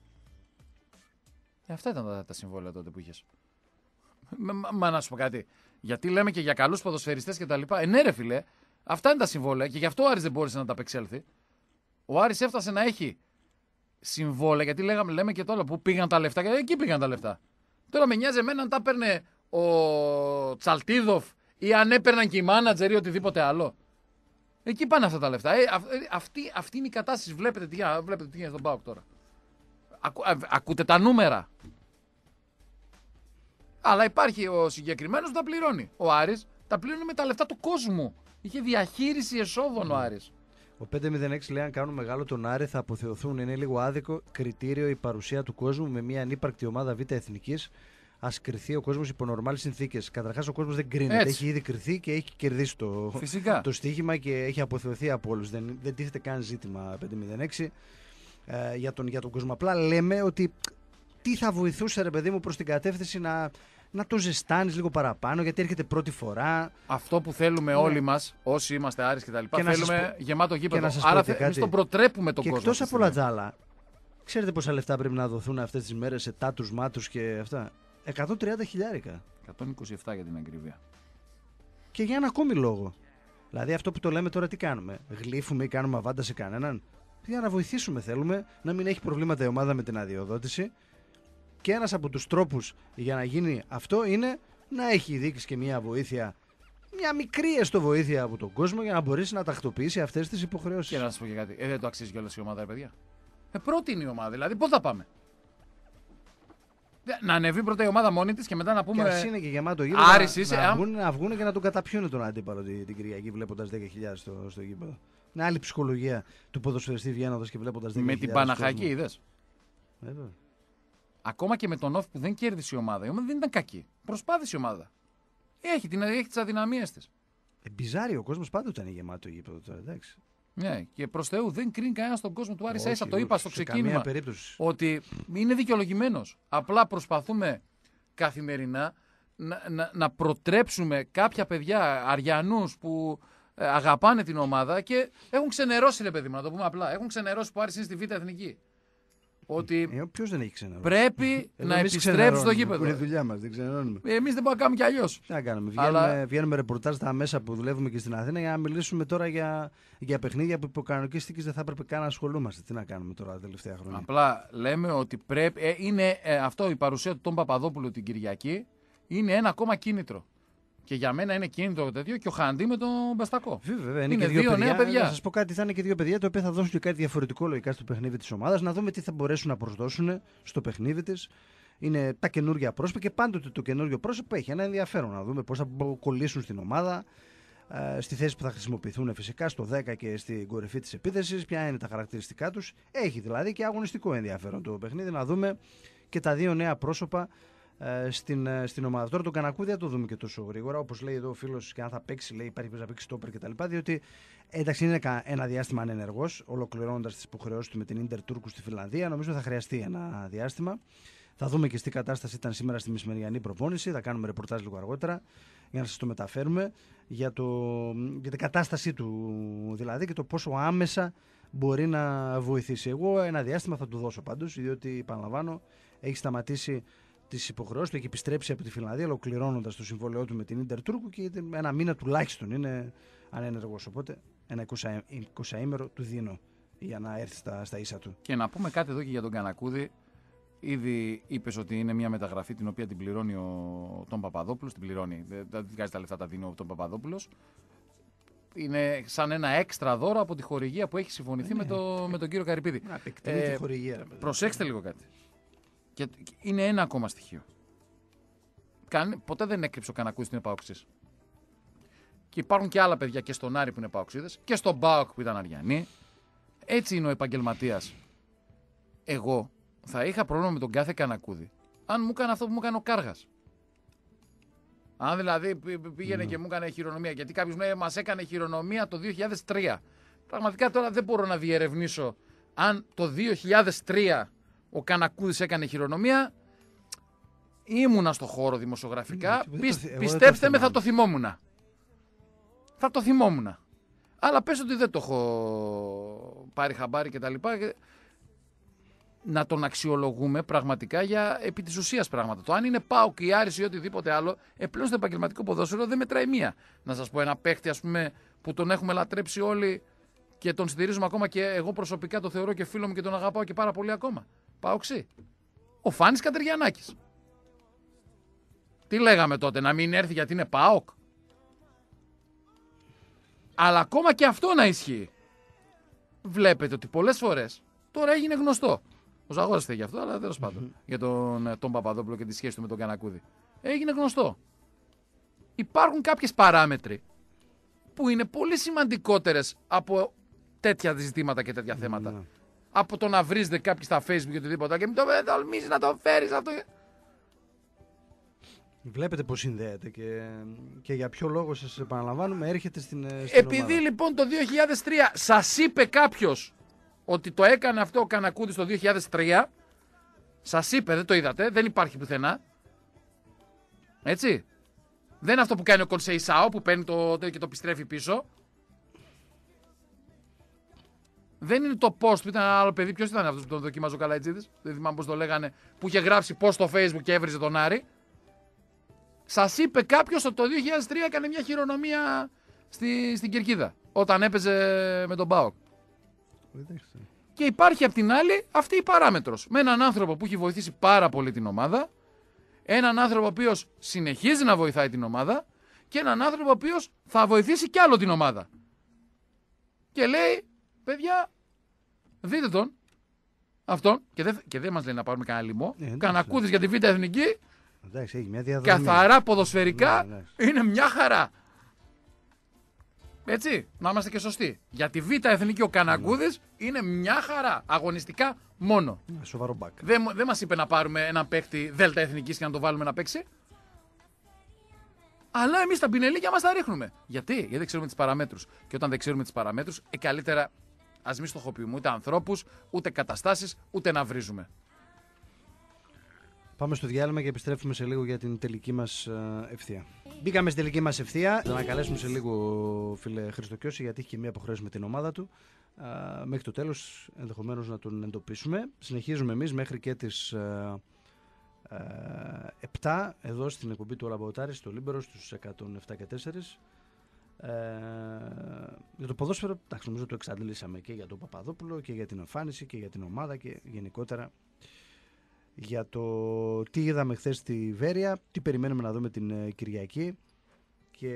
Αυτά ήταν τα συμβόλαια τότε που είχες. Μα να σου πω κάτι. Γιατί λέμε και για καλούς ποδοσφαιριστές και τα λοιπά. Ναι, ρε φίλε, αυτά είναι τα συμβόλαια και γι' αυτό ο Άρης δεν μπόρεσε να τα απεξέλθει. Ο Άρης έφτασε να έχει συμβόλαια, γιατί λέμε και τώρα που πήγαν τα λεφτά. Και εκεί πήγαν τα λεφτά. Τώρα με νοιάζει εμένα αν τα έπαιρνε ο Τσαλτίδοφ ή αν έπαιρναν και οι μάνατζερ ή οτιδήποτε άλλο. Εκεί πάνε αυτά τα λεφτά. Αυτή είναι η κατάσταση. Βλέπετε τι γίνεται στον ΠΑΟΚ τώρα. Ακούτε τα νούμερα. Αλλά υπάρχει ο συγκεκριμένος που τα πληρώνει. Ο Άρης τα πληρώνει με τα λεφτά του κόσμου. Είχε διαχείριση εσόδων ο Άρης. Ο 506 λέει: αν κάνουν μεγάλο τον Άρη θα αποθεωθούν. Είναι λίγο άδικο κριτήριο η παρουσία του κόσμου με μια ανύπαρκτη ομάδα Β' Εθνικής. Ας κρυθεί ο κόσμος υπό νορμάλες συνθήκες. Καταρχάς ο κόσμος δεν κρίνεται. Έτσι. Έχει ήδη κρυθεί και έχει κερδίσει το στοίχημα και έχει αποθεωθεί από όλους. Δεν τίθεται καν ζήτημα 506 για τον κόσμο. Απλά λέμε ότι τι θα βοηθούσε, ρε παιδί μου, προς την κατεύθυνση να το ζεστάνεις λίγο παραπάνω, γιατί έρχεται πρώτη φορά. Αυτό που θέλουμε όλοι μας, όσοι είμαστε Άρης και τα λοιπά, θέλουμε γεμάτο γήπεδο. Άρα εμείς τον προτρέπουμε τον και κόσμο. Εκτός από όλα τα άλλα, ξέρετε πόσα λεφτά πρέπει να δοθούν αυτές τις μέρες σε τάτους, μάτους και αυτά? 130 χιλιάρικα. 127 για την ακρίβεια. Και για ένα ακόμη λόγο. Δηλαδή αυτό που το λέμε τώρα τι κάνουμε? Γλύφουμε ή κάνουμε αβάντα σε κανέναν? Για να βοηθήσουμε θέλουμε, να μην έχει προβλήματα η ομάδα με την αδειοδότηση. Και ένας από τους τρόπους για να γίνει αυτό είναι να έχει η διοίκηση και μια βοήθεια, μια μικρή έστω βοήθεια από τον κόσμο, για να μπορέσει να τακτοποιήσει αυτές τις υποχρεώσεις. Και να σας πω και κάτι. Δεν το αξίζει κιόλας η ομάδα, παιδιά. Πρώτη είναι η ομάδα, δηλαδή πώς θα πάμε? Να ανεβεί πρώτα η ομάδα μόνη της και μετά να πούμε. Και ας είναι και γεμάτο γήπεδο. Να βγουν και να τον καταπιούν τον αντίπαλο την Κυριακή βλέποντας 10.000 στο γήπεδο. Είναι άλλη ψυχολογία του ποδοσφαιριστή βγαίνοντας και βλέποντας 10.000. Με την Παναχαϊκή είδες. Βέβαια. Ακόμα και με τον Όφ που δεν κέρδισε η ομάδα. Η ομάδα δεν ήταν κακή. Προσπάθησε η ομάδα. Έχει τις αδυναμίες της. Μπιζάρι, ο κόσμος πάντοτε είναι γεμάτο γήπεδο τώρα, εντάξει. Ναι, και προς Θεού δεν κρίνει κανένα τον κόσμο του Άρη. Ίσα το είπα στο ξεκίνημα. Ότι είναι δικαιολογημένος. Απλά προσπαθούμε καθημερινά να προτρέψουμε κάποια παιδιά αριανούς που αγαπάνε την ομάδα και έχουν ξενερώσει, ρε παιδί μου, να το πούμε απλά. Έχουν ξενερώσει που Άρης είναι στη Β' Εθνική. Ότι ποιος δεν έχει ξενερώσει? Πρέπει να επιστρέψει στο γήπεδο. Είναι η δουλειά μας, δεν ξενερώνουμε. Εμείς δεν μπορούμε να κάνουμε κι αλλιώς. Τι να κάνουμε? Βγαίνουμε ρεπορτάζ στα μέσα που δουλεύουμε και στην Αθήνα για να μιλήσουμε τώρα για παιχνίδια που υπό κανονικές συνθήκες δεν θα έπρεπε καν να ασχολούμαστε. Τι να κάνουμε τώρα τα τελευταία χρόνια? Απλά λέμε ότι πρέπει. Είναι αυτό η παρουσία του Τον Παπαδόπουλου την Κυριακή είναι ένα ακόμα κίνητρο. Και για μένα είναι κίνητρο τέτοιο και ο Χαντί με τον Μπεστακό. Βέβαια, είναι και δύο νέα παιδιά. Να σας πω κάτι, θα είναι και δύο παιδιά τα οποία θα δώσουν και κάτι διαφορετικό λογικά στο παιχνίδι της ομάδας. Να δούμε τι θα μπορέσουν να προσδώσουν στο παιχνίδι της. Είναι τα καινούργια πρόσωπα και πάντοτε το καινούργιο πρόσωπο έχει ένα ενδιαφέρον. Να δούμε πώς θα κολλήσουν στην ομάδα, στη θέση που θα χρησιμοποιηθούν φυσικά, στο 10 και στην κορυφή της επίθεσης, ποια είναι τα χαρακτηριστικά τους. Έχει δηλαδή και αγωνιστικό ενδιαφέρον το παιχνίδι. Να δούμε και τα δύο νέα πρόσωπα στην ομάδα. Τώρα τον Κανακούδη δεν το δούμε και τόσο γρήγορα. Όπως λέει εδώ ο φίλος, και αν θα παίξει, λέει υπάρχει να παίξει στόπερ κτλ. Διότι εντάξει είναι ένα διάστημα ανενεργός, ολοκληρώνοντας τις υποχρεώσεις του με την Ίντερ Τούρκου στη Φιλανδία. Νομίζω θα χρειαστεί ένα διάστημα. Θα δούμε και στη κατάσταση ήταν σήμερα στη μεσημεριανή προπόνηση. Θα κάνουμε ρεπορτάζ λίγο αργότερα για να σας το μεταφέρουμε για την κατάστασή του δηλαδή και το πόσο άμεσα μπορεί να βοηθήσει. Εγώ ένα διάστημα θα του δώσω πάντως, διότι επαναλαμβάνω έχει σταματήσει τις υποχρεώσεις του, έχει επιστρέψει από τη Φιλανδία ολοκληρώνοντας το συμβόλαιό του με την Ίντερ Τούρκου και ένα μήνα τουλάχιστον είναι ανένεργος. Οπότε ένα 20ημερο του δίνω για να έρθει στα ίσα του. Και να πούμε κάτι εδώ και για τον Κανακούδη. Ήδη είπες ότι είναι μια μεταγραφή την οποία την πληρώνει τον Παπαδόπουλος. Την πληρώνει. Δεν βγάζει τα λεφτά, τα δίνει ο τον Παπαδόπουλος. Είναι σαν ένα έξτρα δώρο από τη χορηγία που έχει συμφωνηθεί με τον κύριο Καρυπίδη. Τη χορηγία, προσέξτε λίγο κάτι. Και είναι ένα ακόμα στοιχείο. Ποτέ δεν έκρυψε ο Κανακούδης ότι είναι παοξής. Και υπάρχουν και άλλα παιδιά και στον Άρη που είναι παοξίδες και στον ΠΑΟΚ που ήταν αριανοί. Έτσι είναι ο επαγγελματίας. Εγώ θα είχα πρόβλημα με τον κάθε Κανακούδη αν μου έκανε αυτό που μου έκανε ο Κάργας. Αν δηλαδή πήγαινε και μου έκανε χειρονομία. Γιατί κάποιος λέει μας έκανε χειρονομία το 2003. Πραγματικά τώρα δεν μπορώ να διερευνήσω αν το 2003 ο Κανακούδης έκανε χειρονομία. Ήμουνα στο χώρο δημοσιογραφικά. Πιστέψτε με, θα το θυμόμουν. Θα το θυμόμουν. Αλλά πες ότι δεν το έχω πάρει χαμπάρι κτλ. Να τον αξιολογούμε πραγματικά για επί της ουσίας πράγματα. Το αν είναι ΠΑΟΚ ή Άρης ή οτιδήποτε άλλο, πλέον στο επαγγελματικό ποδόσφαιρο δεν μετράει μία. Να σας πω ένα παίχτη, ας πούμε, που τον έχουμε λατρέψει όλοι και τον στηρίζουμε ακόμα και εγώ προσωπικά το θεωρώ και φίλο μου και τον αγαπάω και πάρα πολύ ακόμα. ΠΑΟΚΣί. Ο Φάνης Κατεργιαννάκης. Τι λέγαμε τότε, να μην έρθει γιατί είναι ΠΑΟΚ? Αλλά ακόμα και αυτό να ισχύει. Βλέπετε ότι πολλές φορές τώρα έγινε γνωστό. Ο Ζαγόρας θέλει γι' αυτό, αλλά τέλος πάντων. Για τον Παπαδόπουλο και τη σχέση του με τον Κανακούδη. Έγινε γνωστό. Υπάρχουν κάποιες παράμετροι που είναι πολύ σημαντικότερες από τέτοια ζητήματα και τέτοια θέματα. Από το να βρίζετε κάποιοι στα Facebook και οτιδήποτε και μην το τολμήσει να το φέρεις αυτό. Βλέπετε πώς συνδέεται και για ποιο λόγο σας επαναλαμβάνουμε έρχεται στην Επειδή ομάδα. Λοιπόν το 2003 σας είπε κάποιος ότι το έκανε αυτό ο Κανακούδης το 2003, σας είπε, δεν το είδατε, δεν υπάρχει πουθενά. Έτσι. Δεν είναι αυτό που κάνει ο Κονσεϊσάο που παίρνει και το επιστρέφει πίσω. Δεν είναι το post που ήταν ένα άλλο παιδί. Ποιος ήταν αυτός που τον δοκίμαζε ο Καλαϊτζίδης? Δεν θυμάμαι πώς το λέγανε. Που είχε γράψει post στο Facebook και έβριζε τον Άρη. Σας είπε κάποιος ότι το 2003 έκανε μια χειρονομία στην Κερκίδα. Όταν έπαιζε με τον ΠΑΟΚ. Και υπάρχει απ' την άλλη αυτή η παράμετρος. Με έναν άνθρωπο που έχει βοηθήσει πάρα πολύ την ομάδα. Έναν άνθρωπο ο οποίος συνεχίζει να βοηθάει την ομάδα. Και έναν άνθρωπο ο οποίος θα βοηθήσει κι άλλο την ομάδα. Και λέει, παιδιά, δείτε τον. Αυτόν. Και δεν μας λέει να πάρουμε κανένα λοιμό. Κανακούδης για τη Β' Εθνική. Εντάξει, έχει μια διαδρομή. Καθαρά ποδοσφαιρικά είναι μια χαρά. Έτσι, να είμαστε και σωστοί. Για τη Β' Εθνική ο Κανακούδης είναι μια χαρά. Αγωνιστικά μόνο. Σοβαρό μπακ. Δεν μας είπε να πάρουμε έναν παίκτη Δ' Εθνικής και να το βάλουμε να παίξει. Αλλά εμείς τα πινελίκια μας τα ρίχνουμε. Γιατί δεν ξέρουμε τις παραμέτρους. Και όταν δεν ξέρουμε τις παραμέτρους, καλύτερα ας μην στοχοποιούμε ούτε ανθρώπους, ούτε καταστάσεις, ούτε να βρίζουμε. Πάμε στο διάλειμμα και επιστρέφουμε σε λίγο για την τελική μας ευθεία. Μπήκαμε στην τελική μας ευθεία. Θα ανακαλέσουμε σε λίγο φίλε Χριστοκιώση, γιατί έχει και μία αποχρέωση με την ομάδα του. Μέχρι το τέλος ενδεχομένως να τον εντοπίσουμε. Συνεχίζουμε εμείς μέχρι και τις 7 εδώ στην εκπομπή του Λαμποτάρη στο Λίμπερο στους 107 και 4. Για το ποδόσφαιρο, εντάξει, νομίζω το εξαντλήσαμε και για τον Παπαδόπουλο και για την εμφάνιση και για την ομάδα και γενικότερα για το τι είδαμε χθες στη Βέρεια, τι περιμένουμε να δούμε την Κυριακή και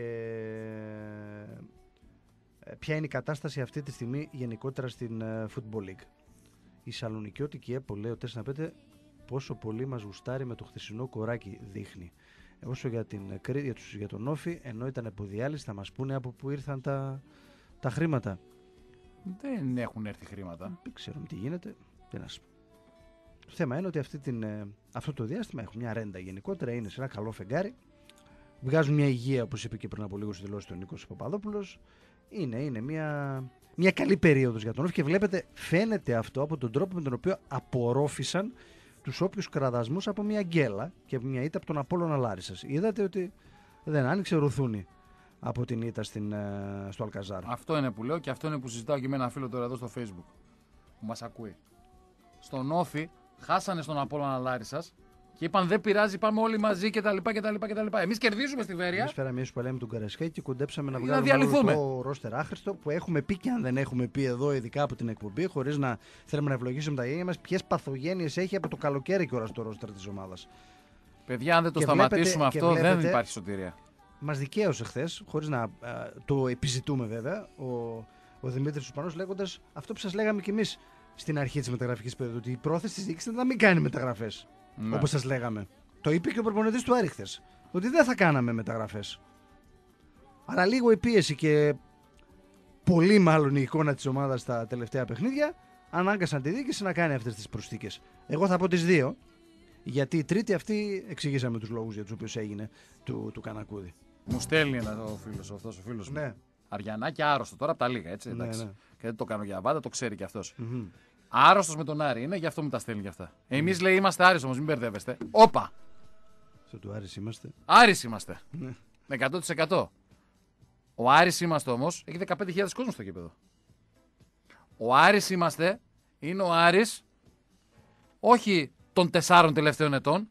ποια είναι η κατάσταση αυτή τη στιγμή γενικότερα στην Football League. Η Σαλονικιώτικη ΕΠΟ, λέει ο 4-5, πόσο πολύ μας γουστάρει με το χθεσινό κοράκι δείχνει. Όσο για τον Όφη, ενώ ήταν αποδιάλυση, θα μας πούνε από πού ήρθαν τα χρήματα. Δεν έχουν έρθει χρήματα. Δεν ξέρουμε τι γίνεται. Το θέμα είναι ότι αυτό το διάστημα έχουν μια ρέντα γενικότερα, είναι σε ένα καλό φεγγάρι. Βγάζουν μια υγεία, όπως είπε και πριν από λίγο στη δηλώση του Νίκος Παπαδόπουλος. Είναι μια καλή περίοδος για τον Όφη και βλέπετε, φαίνεται αυτό από τον τρόπο με τον οποίο απορρόφησαν τους όποιους κραδασμούς από μια γκέλα και μια ήττα από τον Απόλλωνα Λάρισσας. Είδατε ότι δεν άνοιξε ρουθούνη από την ήττα στο Αλκαζάρ. Αυτό είναι που λέω και αυτό είναι που συζητάω και με ένα φίλο τώρα εδώ στο Facebook που μας ακούει. Στον Όφη χάσανε στον Απόλλωνα Λάρισσας και είπαν δεν πειράζει, πάμε όλοι μαζί κτλ. Εμείς κερδίζουμε στη Βέρεια. Εμείς φέραμε ίσως παλέμι τον Καρασκάκη και κοντέψαμε να βγάλουμε το ρόστερ άχρηστο που έχουμε πει και αν δεν έχουμε πει εδώ, ειδικά από την εκπομπή, χωρίς να θέλουμε να ευλογήσουμε τα γένια μας, ποιες παθογένειες έχει από το καλοκαίρι και ώρα στο ρόστερ της ομάδας. Παιδιά, αν δεν το σταματήσουμε αυτό, δεν υπάρχει σωτηρία. Μας δικαίωσε χθες, χωρίς να το επιζητούμε βέβαια, ο Δημήτρης Ουσπανός λέγοντας αυτό που σας λέγαμε κι εμείς στην αρχή της μεταγραφικής περίοδου, ότι η πρόθεση της διοίκησης ήταν να μην κάνει μεταγραφές. Ναι. Όπως σας λέγαμε. Το είπε και ο προπονητής του Άρη χθες, ότι δεν θα κάναμε μεταγραφές. Αλλά λίγο η πίεση και πολύ μάλλον η εικόνα της ομάδας στα τελευταία παιχνίδια ανάγκασαν τη διοίκηση να κάνει αυτές τις προσθήκες. Εγώ θα πω τις δύο, γιατί η τρίτη αυτή εξηγήσαμε τους λόγους για τους οποίους έγινε του Κανακούδη. Μου στέλνει αυτός ο φίλος μου. Ναι. Αριανάκη άρρωστο τώρα από τα λίγα, έτσι. Ναι, Εντάξει. ναι. Και δεν το κάνω για βάντα, το ξέρει κι αυτός. Mm-hmm. Άρρωστος με τον Άρη είναι, γι' αυτό μου τα στέλνει κι αυτά. Εμείς λέει είμαστε Άρης όμως, μην μπερδεύεστε. Όπα! Σε του Άρης είμαστε. Άρης είμαστε. Ναι. 100%. Ο Άρης είμαστε όμως, έχει 15.000 κόσμο στο γήπεδο. Ο Άρης είμαστε, είναι ο Άρης, όχι των 4 τελευταίων ετών.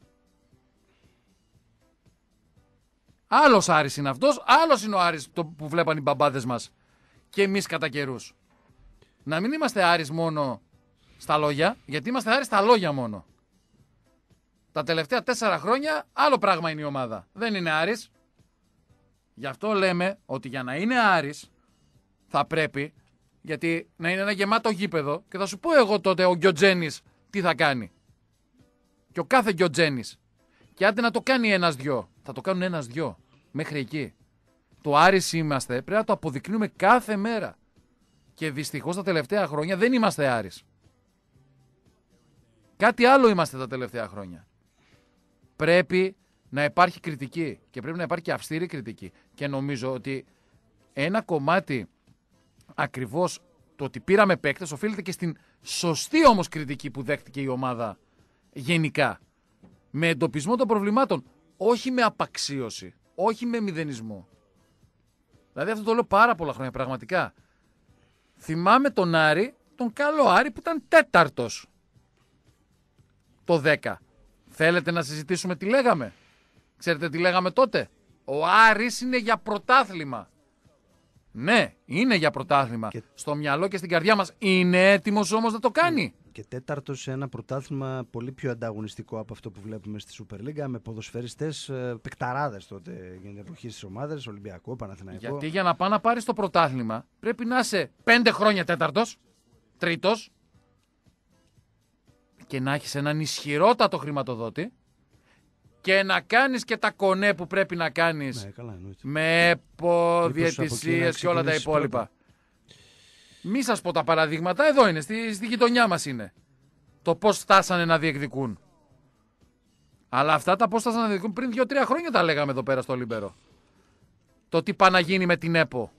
Άλλος Άρης είναι αυτός, άλλος είναι ο Άρης που βλέπαν οι μπαμπάδες μας και εμείς κατά καιρούς. Να μην είμαστε Άρης μόνο στα λόγια, γιατί είμαστε Άρης στα λόγια μόνο. Τα τελευταία 4 χρόνια άλλο πράγμα είναι η ομάδα. Δεν είναι Άρης. Γι' αυτό λέμε ότι για να είναι Άρης θα πρέπει, γιατί να είναι ένα γεμάτο γήπεδο, και θα σου πω εγώ τότε ο Γκιοτζένης τι θα κάνει. Και ο κάθε Γκιοτζένης. Και άντε να το κάνει 1-2. Θα το κάνουν 1-2. Μέχρι εκεί. Το Άρης είμαστε, πρέπει να το αποδεικνύουμε κάθε μέρα. Και δυστυχώς τα τελευταία χρόνια δεν είμαστε Άρης. Κάτι άλλο είμαστε τα τελευταία χρόνια. Πρέπει να υπάρχει κριτική και πρέπει να υπάρχει και αυστηρή κριτική. Και νομίζω ότι ένα κομμάτι ακριβώς το ότι πήραμε παίκτες οφείλεται και στην σωστή όμως κριτική που δέχτηκε η ομάδα γενικά. Με εντοπισμό των προβλημάτων. Όχι με απαξίωση. Όχι με μηδενισμό. Δηλαδή αυτό το λέω πάρα πολλά χρόνια πραγματικά. Θυμάμαι τον Άρη, τον καλό Άρη που ήταν 4ος το 10. Θέλετε να συζητήσουμε τι λέγαμε? Ξέρετε τι λέγαμε τότε? Ο Άρης είναι για πρωτάθλημα. Ναι, είναι για πρωτάθλημα. Και... στο μυαλό και στην καρδιά μας. Είναι έτοιμος όμως να το κάνει. Και 4ος σε ένα πρωτάθλημα πολύ πιο ανταγωνιστικό από αυτό που βλέπουμε στη Super League, με ποδοσφαιριστές παικταράδες τότε για την εποχή στις ομάδες, Ολυμπιακό, Παναθηναϊκό. Γιατί για να πάει να πάρεις το πρωτάθλημα πρέπει να είσαι 5 χρόνια 4ος, 3ος και να έχεις έναν ισχυρότατο χρηματοδότη και να κάνεις και τα κονέ που πρέπει να κάνεις, ναι, καλά, με ΕΠΟ, διαιτησίες και όλα τα υπόλοιπα. Πρώτα. Μη σας πω τα παραδείγματα, εδώ είναι, στη γειτονιά μας είναι. Το πώς φτάσανε να διεκδικούν. Αλλά αυτά τα πώς φτάσανε να διεκδικούν πριν 2-3 χρόνια τα λέγαμε εδώ πέρα στο Λίμπερο. Το τι πάει να γίνει με την ΕΠΟ.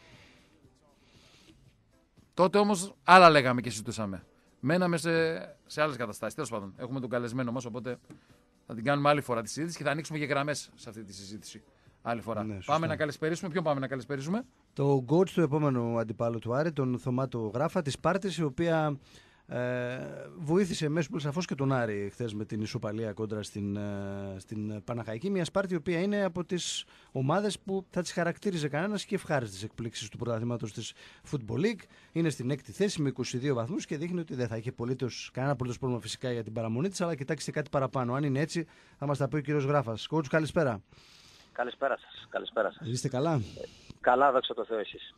Τότε όμως άλλα λέγαμε και συζητούσαμε. Μέναμε σε άλλες καταστάσεις. Τέλος πάντων, έχουμε τον καλεσμένο μας, οπότε θα την κάνουμε άλλη φορά τη συζήτηση και θα ανοίξουμε και γραμμές σε αυτή τη συζήτηση. Άλλη φορά. Ναι, πάμε να καλησπερίσουμε. Ποιον πάμε να καλησπερίσουμε? Το coach του επόμενου αντιπάλου του Άρη, τον Θωμάτο Γράφα, της Σπάρτης, η οποία βοήθησε μέσω πολύ σαφώς και τον Άρη χθες με την ισοπαλία κόντρα στην Παναχαϊκή. Μια Σπάρτη η οποία είναι από τις ομάδες που θα τις χαρακτήριζε κανένας και ευχάριστες εκπλήξεις του πρωταθλήματος της Football League. Είναι στην 6η θέση με 22 βαθμούς και δείχνει ότι δεν θα είχε κανένα απολύτως πρόβλημα φυσικά για την παραμονή της, αλλά κοιτάξτε κάτι παραπάνω. Αν είναι έτσι, θα μας τα πει ο κύριος Γράφας. Coach, καλησπέρα. Καλησπέρα σας. Καλησπέρα σας. Είστε καλά? Καλά, δόξα τω Θεώ, εσείς.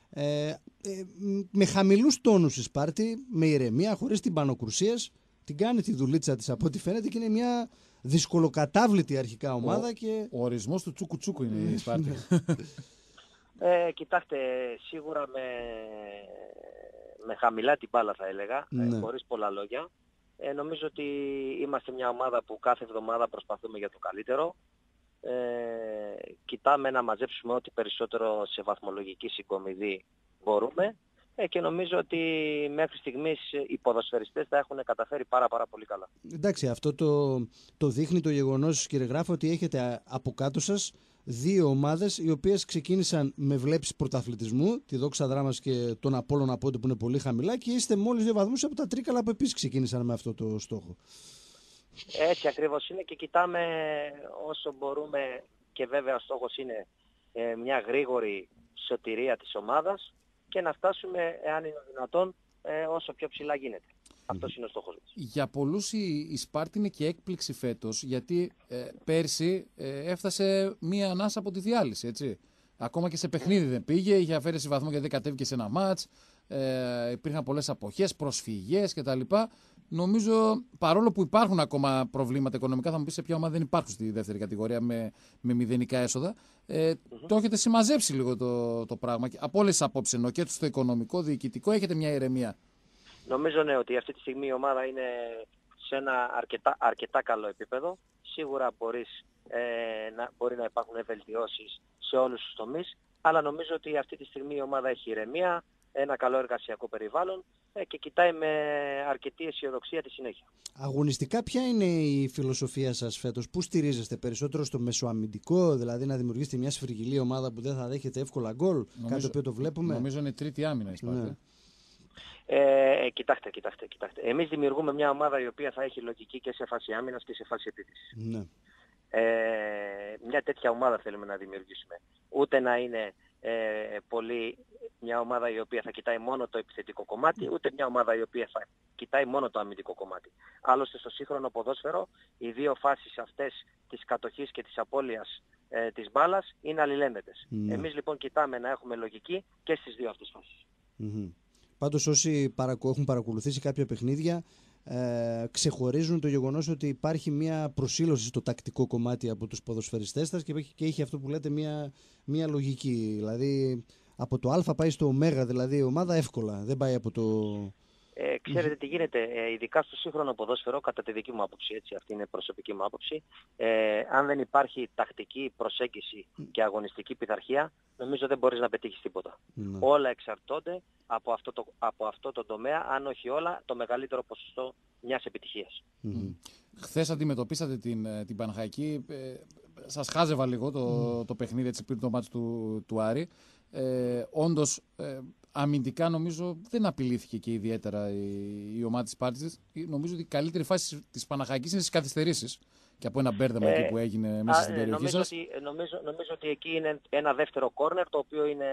Με χαμηλούς τόνους η Σπάρτη, με ηρεμία, χωρίς την πανοκρουσίας, την κάνει τη δουλίτσα της από ό,τι φαίνεται και είναι μια δυσκολοκατάβλητη αρχικά ομάδα. Ο ορισμός του τσούκου τσούκου είναι η Σπάρτη. Κοιτάξτε, σίγουρα με χαμηλά την μπάλα θα έλεγα, χωρίς πολλά λόγια. Νομίζω ότι είμαστε μια ομάδα που κάθε εβδομάδα προσπαθούμε για το καλύτερο. Κοιτάμε να μαζέψουμε ό,τι περισσότερο σε βαθμολογική συγκομιδή μπορούμε και νομίζω ότι μέχρι στιγμής οι ποδοσφαιριστές τα έχουν καταφέρει πάρα πολύ καλά. Εντάξει, αυτό το δείχνει το γεγονός, κύριε Γράφα, ότι έχετε από κάτω σας δύο ομάδες οι οποίες ξεκίνησαν με βλέψεις πρωταθλητισμού, τη Δόξα Δράμας και τον Απόλλωνα Πόντε που είναι πολύ χαμηλά, και είστε μόλις 2 βαθμούς από τα Τρίκαλα που επίσης ξεκίνησαν με αυτό το στόχο. Έτσι ακριβώς είναι και κοιτάμε όσο μπορούμε, και βέβαια ο στόχος είναι μια γρήγορη σωτηρία της ομάδας και να φτάσουμε, εάν είναι δυνατόν, όσο πιο ψηλά γίνεται. Αυτός είναι ο στόχος μας. Για πολλούς η Σπάρτη είναι και έκπληξη φέτος, γιατί πέρσι έφτασε μία ανάσα από τη διάλυση, έτσι. Ακόμα και σε παιχνίδι δεν πήγε, είχε αφαίρεση βαθμό γιατί δεν κατέβηκε σε ένα μάτς, υπήρχαν πολλές αποχές, προσφυγές κτλ. Νομίζω, παρόλο που υπάρχουν ακόμα προβλήματα οικονομικά, θα μου πεις σε ποια ομάδα δεν υπάρχουν στη δεύτερη κατηγορία με μηδενικά έσοδα, το έχετε συμμαζέψει λίγο το πράγμα. Από όλες τις απόψεις, ενώ και στο οικονομικό, διοικητικό, έχετε μια ηρεμία. Νομίζω ναι, ότι αυτή τη στιγμή η ομάδα είναι σε ένα αρκετά καλό επίπεδο. Σίγουρα μπορεί να υπάρχουν βελτιώσεις σε όλους τους τομείς. αλλά νομίζω ότι αυτή τη στιγμή η ομάδα έχει ηρεμία, ένα καλό εργασιακό περιβάλλον και κοιτάει με αρκετή αισιοδοξία τη συνέχεια. Αγωνιστικά, ποια είναι η φιλοσοφία σας φέτος? Πού στηρίζεστε περισσότερο? Στο μεσοαμυντικό, δηλαδή να δημιουργήσετε μια σφυριγγυλή ομάδα που δεν θα δέχεται εύκολα γκολ? Κάτι το οποίο το βλέπουμε. Νομίζω είναι τρίτη άμυνα η Σπάρτη. Ναι. Κοιτάξτε. Εμείς δημιουργούμε μια ομάδα η οποία θα έχει λογική και σε φάση άμυνας και σε φάση επίθεσης. Ναι. Μια τέτοια ομάδα θέλουμε να δημιουργήσουμε. Ούτε να είναι πολύ μια ομάδα η οποία θα κοιτάει μόνο το επιθετικό κομμάτι, ούτε μια ομάδα η οποία θα κοιτάει μόνο το αμυντικό κομμάτι. Άλλωστε στο σύγχρονο ποδόσφαιρο οι δύο φάσεις αυτές της κατοχής και της απώλειας της μπάλας είναι αλληλένδετες. Ναι. Εμείς λοιπόν κοιτάμε να έχουμε λογική και στις δύο αυτές φάσεις. Πάντως όσοι έχουν παρακολουθήσει κάποια παιχνίδια ξεχωρίζουν το γεγονός ότι υπάρχει μια προσήλωση στο τακτικό κομμάτι από τους ποδοσφαιριστές σας και έχει αυτό που λέτε μια λογική. Δηλαδή από το Α πάει στο Ω, δηλαδή η ομάδα εύκολα, δεν πάει από το... Ξέρετε τι γίνεται, ειδικά στο σύγχρονο ποδόσφαιρο, κατά τη δική μου άποψη, έτσι, αυτή είναι προσωπική μου άποψη, αν δεν υπάρχει τακτική προσέγγιση και αγωνιστική πειθαρχία, νομίζω δεν μπορείς να πετύχεις τίποτα. Όλα εξαρτώνται από αυτό το τομέα, αν όχι όλα, το μεγαλύτερο ποσοστό μιας επιτυχίας. Χθες αντιμετωπίσατε την Παναχαϊκή, σας χάζευα λίγο το παιχνίδι έτσι πριν το μάτς του Άρη. Όντως αμυντικά νομίζω δεν απειλήθηκε και ιδιαίτερα η ομάδα της Σπάρτης. Νομίζω ότι η καλύτερη φάση της Παναχαϊκής είναι στις καθυστερήσεις και από ένα μπέρδεμα εκεί που έγινε μέσα στην περιοχή σας. Νομίζω ότι εκεί είναι ένα δεύτερο κόρνερ, το οποίο είναι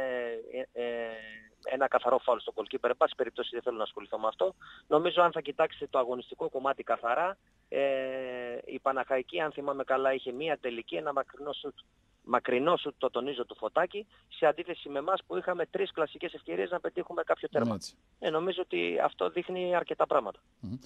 ένα καθαρό φάουλ στον goalkeeper. Εν πάση περιπτώσει δεν θέλω να ασχοληθώ με αυτό. Νομίζω αν θα κοιτάξετε το αγωνιστικό κομμάτι καθαρά, η Παναχαϊκή, αν θυμάμαι καλά, είχε μία τελική, ένα μακρινό σουτ, το τονίζω, του Φωτάκη, σε αντίθεση με εμάς που είχαμε 3 κλασικές ευκαιρίες να πετύχουμε κάποιο τέρμα. Νομίζω ότι αυτό δείχνει αρκετά πράγματα.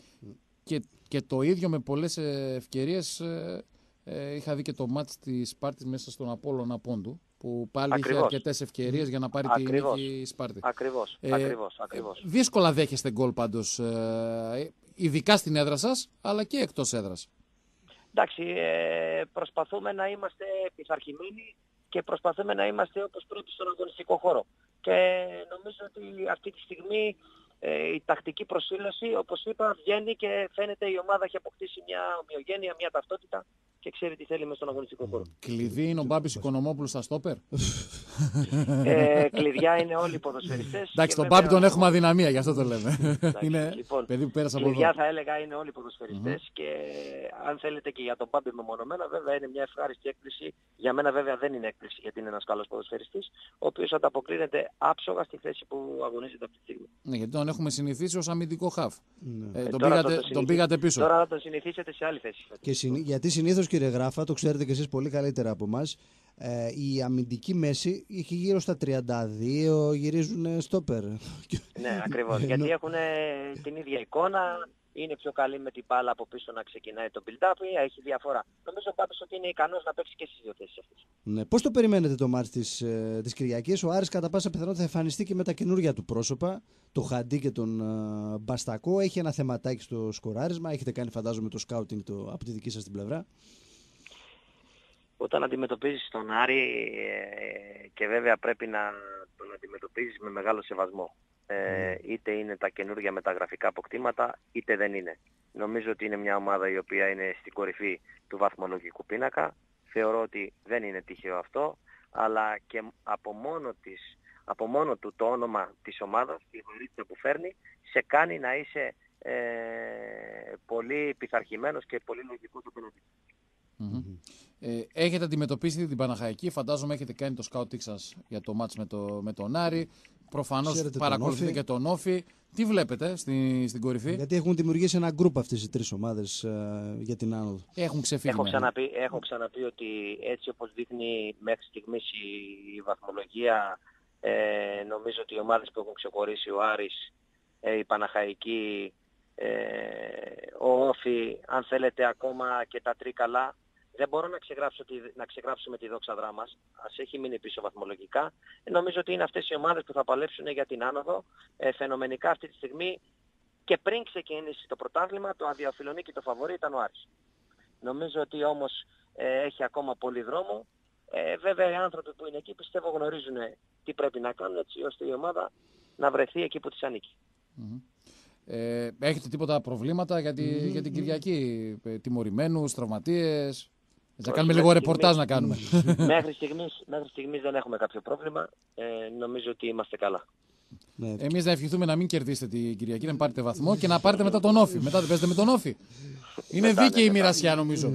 Και το ίδιο με πολλές ευκαιρίες είχα δει και το μάτς της Σπάρτης μέσα στον Απόλλωνα Πόντου, που πάλι είχε αρκετές ευκαιρίες για να πάρει τη νίκη η Σπάρτη. Ακριβώς. Δύσκολα δέχεστε γκολ πάντως, ειδικά στην έδρα σας, αλλά και εκτός έδρας. Εντάξει, προσπαθούμε να είμαστε πειθαρχημένοι και προσπαθούμε να είμαστε όπως πρέπει στον αγωνιστικό χώρο. Και νομίζω ότι αυτή τη στιγμή η τακτική προσήλωση, όπως είπα, βγαίνει και φαίνεται η ομάδα έχει αποκτήσει μια ομοιογένεια, μια ταυτότητα και ξέρει τι θέλει μες στον αγωνιστικό χώρο. Κλειδί είναι ο Μπάμπης Οικονομόπουλος στα στόπερ. Κλειδιά είναι όλοι οι ποδοσφαιριστές. Εντάξει, τον Μπάμπη τον έχουμε αδυναμία, γι' αυτό το λέμε. Είναι λοιπόν, παιδί που πέρασε από εδώ. Κλειδιά θα έλεγα είναι όλοι οι ποδοσφαιριστές και αν θέλετε και για τον Μπάμπη μεμονωμένα, βέβαια είναι μια ευχάριστη έκπληση. Για μένα βέβαια δεν είναι έκπληση γιατί είναι ένας καλός ποδοσφαιριστής, ο οποίος ανταποκρίνεται άψογα στη θέση που αγωνίζεται αυτή τη στιγμή. Ναι, γιατί τον έχουμε συνηθίσει ως αμυντικό χαφ. Τον πήγατε πίσω. Τώρα θα τον συνηθίσετε σε άλλη θέση. Γιατί συνήθως, κύριε Γράφα, το ξέρετε και εσείς πολύ καλύτερα από εμάς, η αμυντική μέση έχει γύρω στα 32, γυρίζουν στόπερ. Ναι, ακριβώς. Γιατί έχουν την ίδια εικόνα, είναι πιο καλή με την μπάλα από πίσω να ξεκινάει το build-up, έχει διαφορά. Νομίζω πάντως ότι είναι ικανός να παίξει και στις δύο θέσεις αυτές. Ναι. Πώς το περιμένετε το μάτς της Κυριακής? Ο Άρης κατά πάσα πιθανότητα θα εμφανιστεί και με τα καινούργια του πρόσωπα, το Χαντί και τον Μπαστακό. Έχει ένα θεματάκι στο σκοράρισμα, έχετε κάνει φαντάζομαι το σκάουτινγκ από τη δική σας την πλευρά. Όταν αντιμετωπίζεις τον Άρη και βέβαια πρέπει να τον αντιμετωπίζεις με μεγάλο σεβασμό. Είτε είναι τα καινούργια μεταγραφικά αποκτήματα, είτε δεν είναι. Νομίζω ότι είναι μια ομάδα η οποία είναι στην κορυφή του βαθμολογικού πίνακα. Θεωρώ ότι δεν είναι τυχαίο αυτό, αλλά και από μόνο του το όνομα της ομάδας, η βαρύτητα που φέρνει, σε κάνει να είσαι πολύ πειθαρχημένος και πολύ λογικός απέναντι. Έχετε αντιμετωπίσει την Παναχαϊκή, φαντάζομαι έχετε κάνει το σκάουτινγκ σας για το μάτς με τον Άρη. Προφανώς παρακολουθείτε και τον Όφη. Τι βλέπετε στην κορυφή? Γιατί έχουν δημιουργήσει ένα γκρουπ αυτές οι τρεις ομάδες για την άνοδο. Έχουν ξεφύγει. Έχω ξαναπεί ότι έτσι όπως δείχνει μέχρι στιγμής η βαθμολογία, νομίζω ότι οι ομάδες που έχουν ξεχωρίσει, ο Άρης, η Παναχαϊκή, ο Όφη, αν θέλετε ακόμα και τα Τρίκαλα, δεν μπορώ να ξεγράψουμε τη δόξα δράμας. Ας έχει μείνει πίσω βαθμολογικά. Νομίζω ότι είναι αυτές οι ομάδες που θα παλέψουν για την άνοδο. Φαινομενικά αυτή τη στιγμή και πριν ξεκινήσει το πρωτάθλημα, το αδιαφιλονίκη το φαβορί ήταν ο Άρης. Νομίζω ότι όμως έχει ακόμα πολύ δρόμο. Βέβαια οι άνθρωποι που είναι εκεί πιστεύω γνωρίζουν τι πρέπει να κάνουν έτσι ώστε η ομάδα να βρεθεί εκεί που της ανήκει. Έχετε τίποτα προβλήματα για την Κυριακή? Τιμωρημένους, τραυματίες? Θα κάνουμε λίγο ρεπορτάζ να κάνουμε. Μέχρι στιγμής δεν έχουμε κάποιο πρόβλημα. Νομίζω ότι είμαστε καλά. Εμείς να ευχηθούμε να μην κερδίσετε την Κυριακή, να πάρετε βαθμό και να πάρετε μετά τον Όφη. Μετά δεν παίζετε με τον Όφη. Είναι δίκαιη η μοιρασιά νομίζω.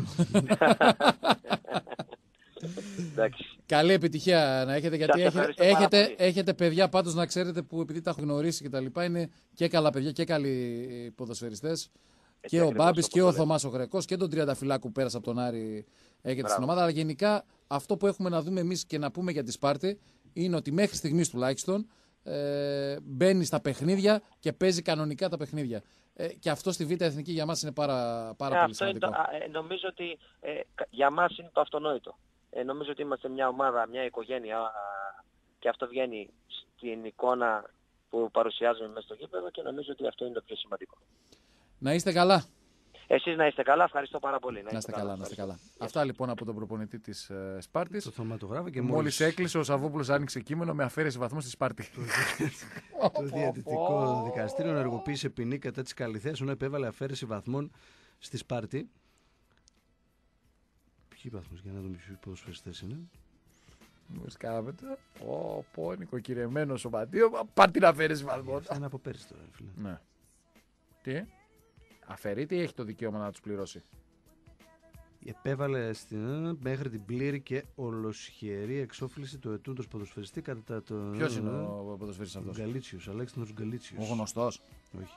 Καλή επιτυχία να έχετε, γιατί έχετε παιδιά πάντως να ξέρετε που επειδή τα έχω γνωρίσει και τα λοιπά είναι και καλά παιδιά και καλοί ποδοσφαιριστές. Και ο Μπάμπης και ο Θωμάς ο Γρεκός και τον Τριανταφυλάκου που πέρασε από τον Άρη έχετε στην ομάδα. Αλλά γενικά αυτό που έχουμε να δούμε εμείς και να πούμε για τη Σπάρτη είναι ότι μέχρι στιγμής τουλάχιστον μπαίνει στα παιχνίδια και παίζει κανονικά τα παιχνίδια. Και αυτό στη Β' Εθνική για μας είναι πάρα πολύ σημαντικό. Νομίζω ότι για μας είναι το αυτονόητο. Νομίζω ότι είμαστε μια ομάδα, μια οικογένεια και αυτό βγαίνει στην εικόνα που παρουσιάζουμε μέσα στο γήπεδο και νομίζω ότι αυτό είναι το πιο σημαντικό. Να είστε καλά. Εσείς να είστε καλά, ευχαριστώ πάρα πολύ. Να είστε καλά. Αυτά λοιπόν από τον προπονητή της Σπάρτης. Το θεματογράφο και μόλις έκλεισε ο Σαββόπουλος άνοιξε κείμενο με αφαίρεση βαθμού στη Σπάρτη. Το Διαιτητικό Δικαστήριο ενεργοποίησε ποινή κατά της Καλυθέας ενώ επέβαλε αφαίρεση βαθμών στη Σπάρτη. Ποιοι βαθμούς, για να δούμε ποιους ποδοσφαιριστές είναι. Μόλις κάνετε. Πω νοικοκυρεμένο σωματείο, πάρ' την αφαίρεση βαθμών. Είναι από πέρυσι τώρα, φίλε. Ναι. Τι? Αφαιρείται ή έχει το δικαίωμα να τους πληρώσει? Επέβαλε μέχρι την πλήρη και ολοσχερή εξόφληση του ετούντος ποδοσφαιριστή κατά το. Ποιος είναι ο ποδοσφαιριστής αυτός? Γκαλίτσιος, Αλέξανδρος Γκαλίτσιος. Ο γνωστός? Όχι.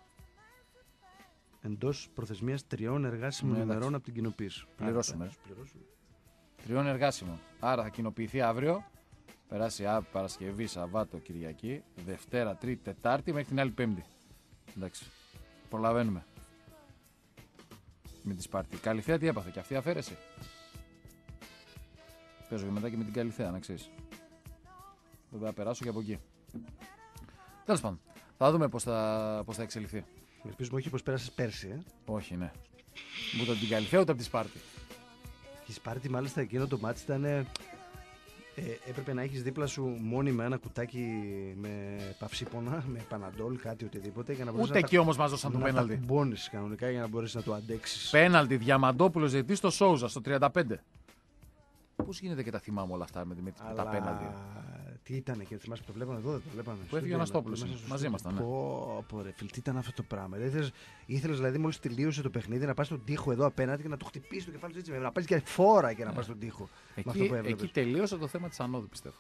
Εντός προθεσμίας 3 εργάσιμων ημερών από την κοινοποίηση. Πληρώσουμε. 3 εργάσιμων. Άρα θα κοινοποιηθεί αύριο. Περάσει Παρασκευή, Σαββάτο, Κυριακή, Δευτέρα, Τρίτη, Τετάρτη μέχρι την άλλη Πέμπτη. Εντάξει. Προλαβαίνουμε. Με τη Σπάρτη. Καλυθέα τι έπαθε, και αυτή αφαίρεση. Παίζω και μετά και με την Καλυθέα, να ξέρεις. Δεν θα περάσω και από εκεί. Τέλος πάντων. Θα δούμε πώς θα εξελιχθεί. Ελπίζουμε όχι πως πέρασες πέρσι. Όχι, ναι. Ούτε από την Καλυθέα ούτε από τη Σπάρτη. Η Σπάρτη μάλιστα εκείνο το μάτι ήταν. Έπρεπε να έχεις δίπλα σου μόνιμα ένα κουτάκι με παυσίπονα, με παναντόλ, κάτι οτιδήποτε. Για να ούτε εκεί όμως μας δώσαν το πέναλτι. Να μπώνεις κανονικά για να μπορέσεις να το αντέξεις. Πέναλτι, Διαμαντόπουλος ζητή στο Σόουζα στο 35. Πώς γίνεται και τα θυμάμαι όλα αυτά με τα πέναλτι? Τι ήταν και θυμάσαι που το βλέπαμε εδώ, δεν το βλέπαμε? Που έφυγε ο Αναστόπουλος. Μαζί ήμασταν. Πω ρε φίλ, τι ήταν αυτό το πράγμα? Ήθελες δηλαδή μόλις τελείωσε το παιχνίδι να πας στον τοίχο εδώ απέναντι και να το χτυπήσεις το κεφάλι έτσι, να πάρεις και φόρα και να πας στον τοίχο. Εκεί τελείωσε το θέμα της ανόδου, πιστεύω.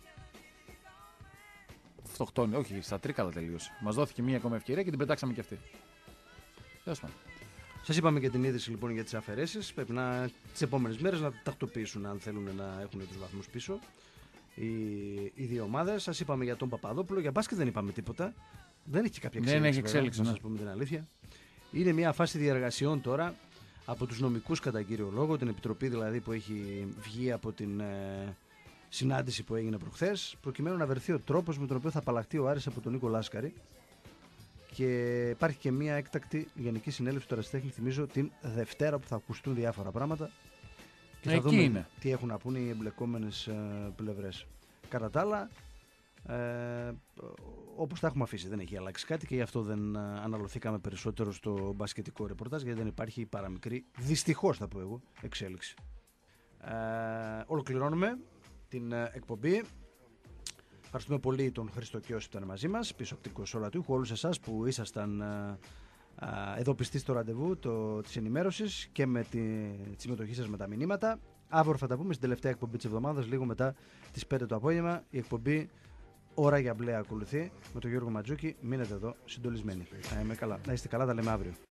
Φτωχτώνει, όχι, στα τρίκαλα τελείωσε. Μας δόθηκε μία ακόμα ευκαιρία και την πετάξαμε κι αυτή. Τέλος πάντων. Σας είπαμε και την είδηση λοιπόν για τις αφαιρέσεις. Πρέπει τις επόμενες μέρες να τακτοποιήσουν αν θέλουν να έχουν τους βαθμούς πίσω οι δύο ομάδες. Σας είπαμε για τον Παπαδόπουλο. Για μπάσκετ δεν είπαμε τίποτα. Δεν έχει κάποια εξέλιξη. Δεν έχει εξέλιξη, να σας πούμε την αλήθεια. Είναι μια φάση διαργασιών τώρα από τους νομικούς κατά κύριο λόγο. Την επιτροπή δηλαδή που έχει βγει από την συνάντηση που έγινε προχθές, προκειμένου να βρεθεί ο τρόπος με τον οποίο θα απαλλαχτεί ο Άρης από τον Νίκο Λάσκαρη. Και υπάρχει και μια έκτακτη γενική συνέλευση του Ερασιτέχνη, θυμίζω, την Δευτέρα που θα ακουστούν διάφορα πράγματα και θα δούμε τι έχουν να πούνε οι εμπλεκόμενες πλευρές. Κατά τα άλλα, όπως τα έχουμε αφήσει, δεν έχει αλλάξει κάτι και γι' αυτό δεν αναλωθήκαμε περισσότερο στο μπασκετικό ρεπορτάζ, γιατί δεν υπάρχει παραμικρή, δυστυχώς θα πω εγώ, εξέλιξη. Ολοκληρώνουμε την εκπομπή. Ευχαριστούμε πολύ τον Χρήστο Κιώση που ήταν μαζί μας, πίσω από την κονσόλα του ήχου, όλους εσάς που ήσασταν εδώ πιστοί στο ραντεβού της ενημέρωσης και με τη συμμετοχή σας με τα μηνύματα. Αύριο θα τα πούμε στην τελευταία εκπομπή της εβδομάδας, λίγο μετά τις 5 το απόγευμα. Η εκπομπή Ώρα για Μπλε ακολουθεί με τον Γιώργο Ματζούκη. Μείνετε εδώ συντονισμένοι. Να είστε καλά, τα λέμε αύριο.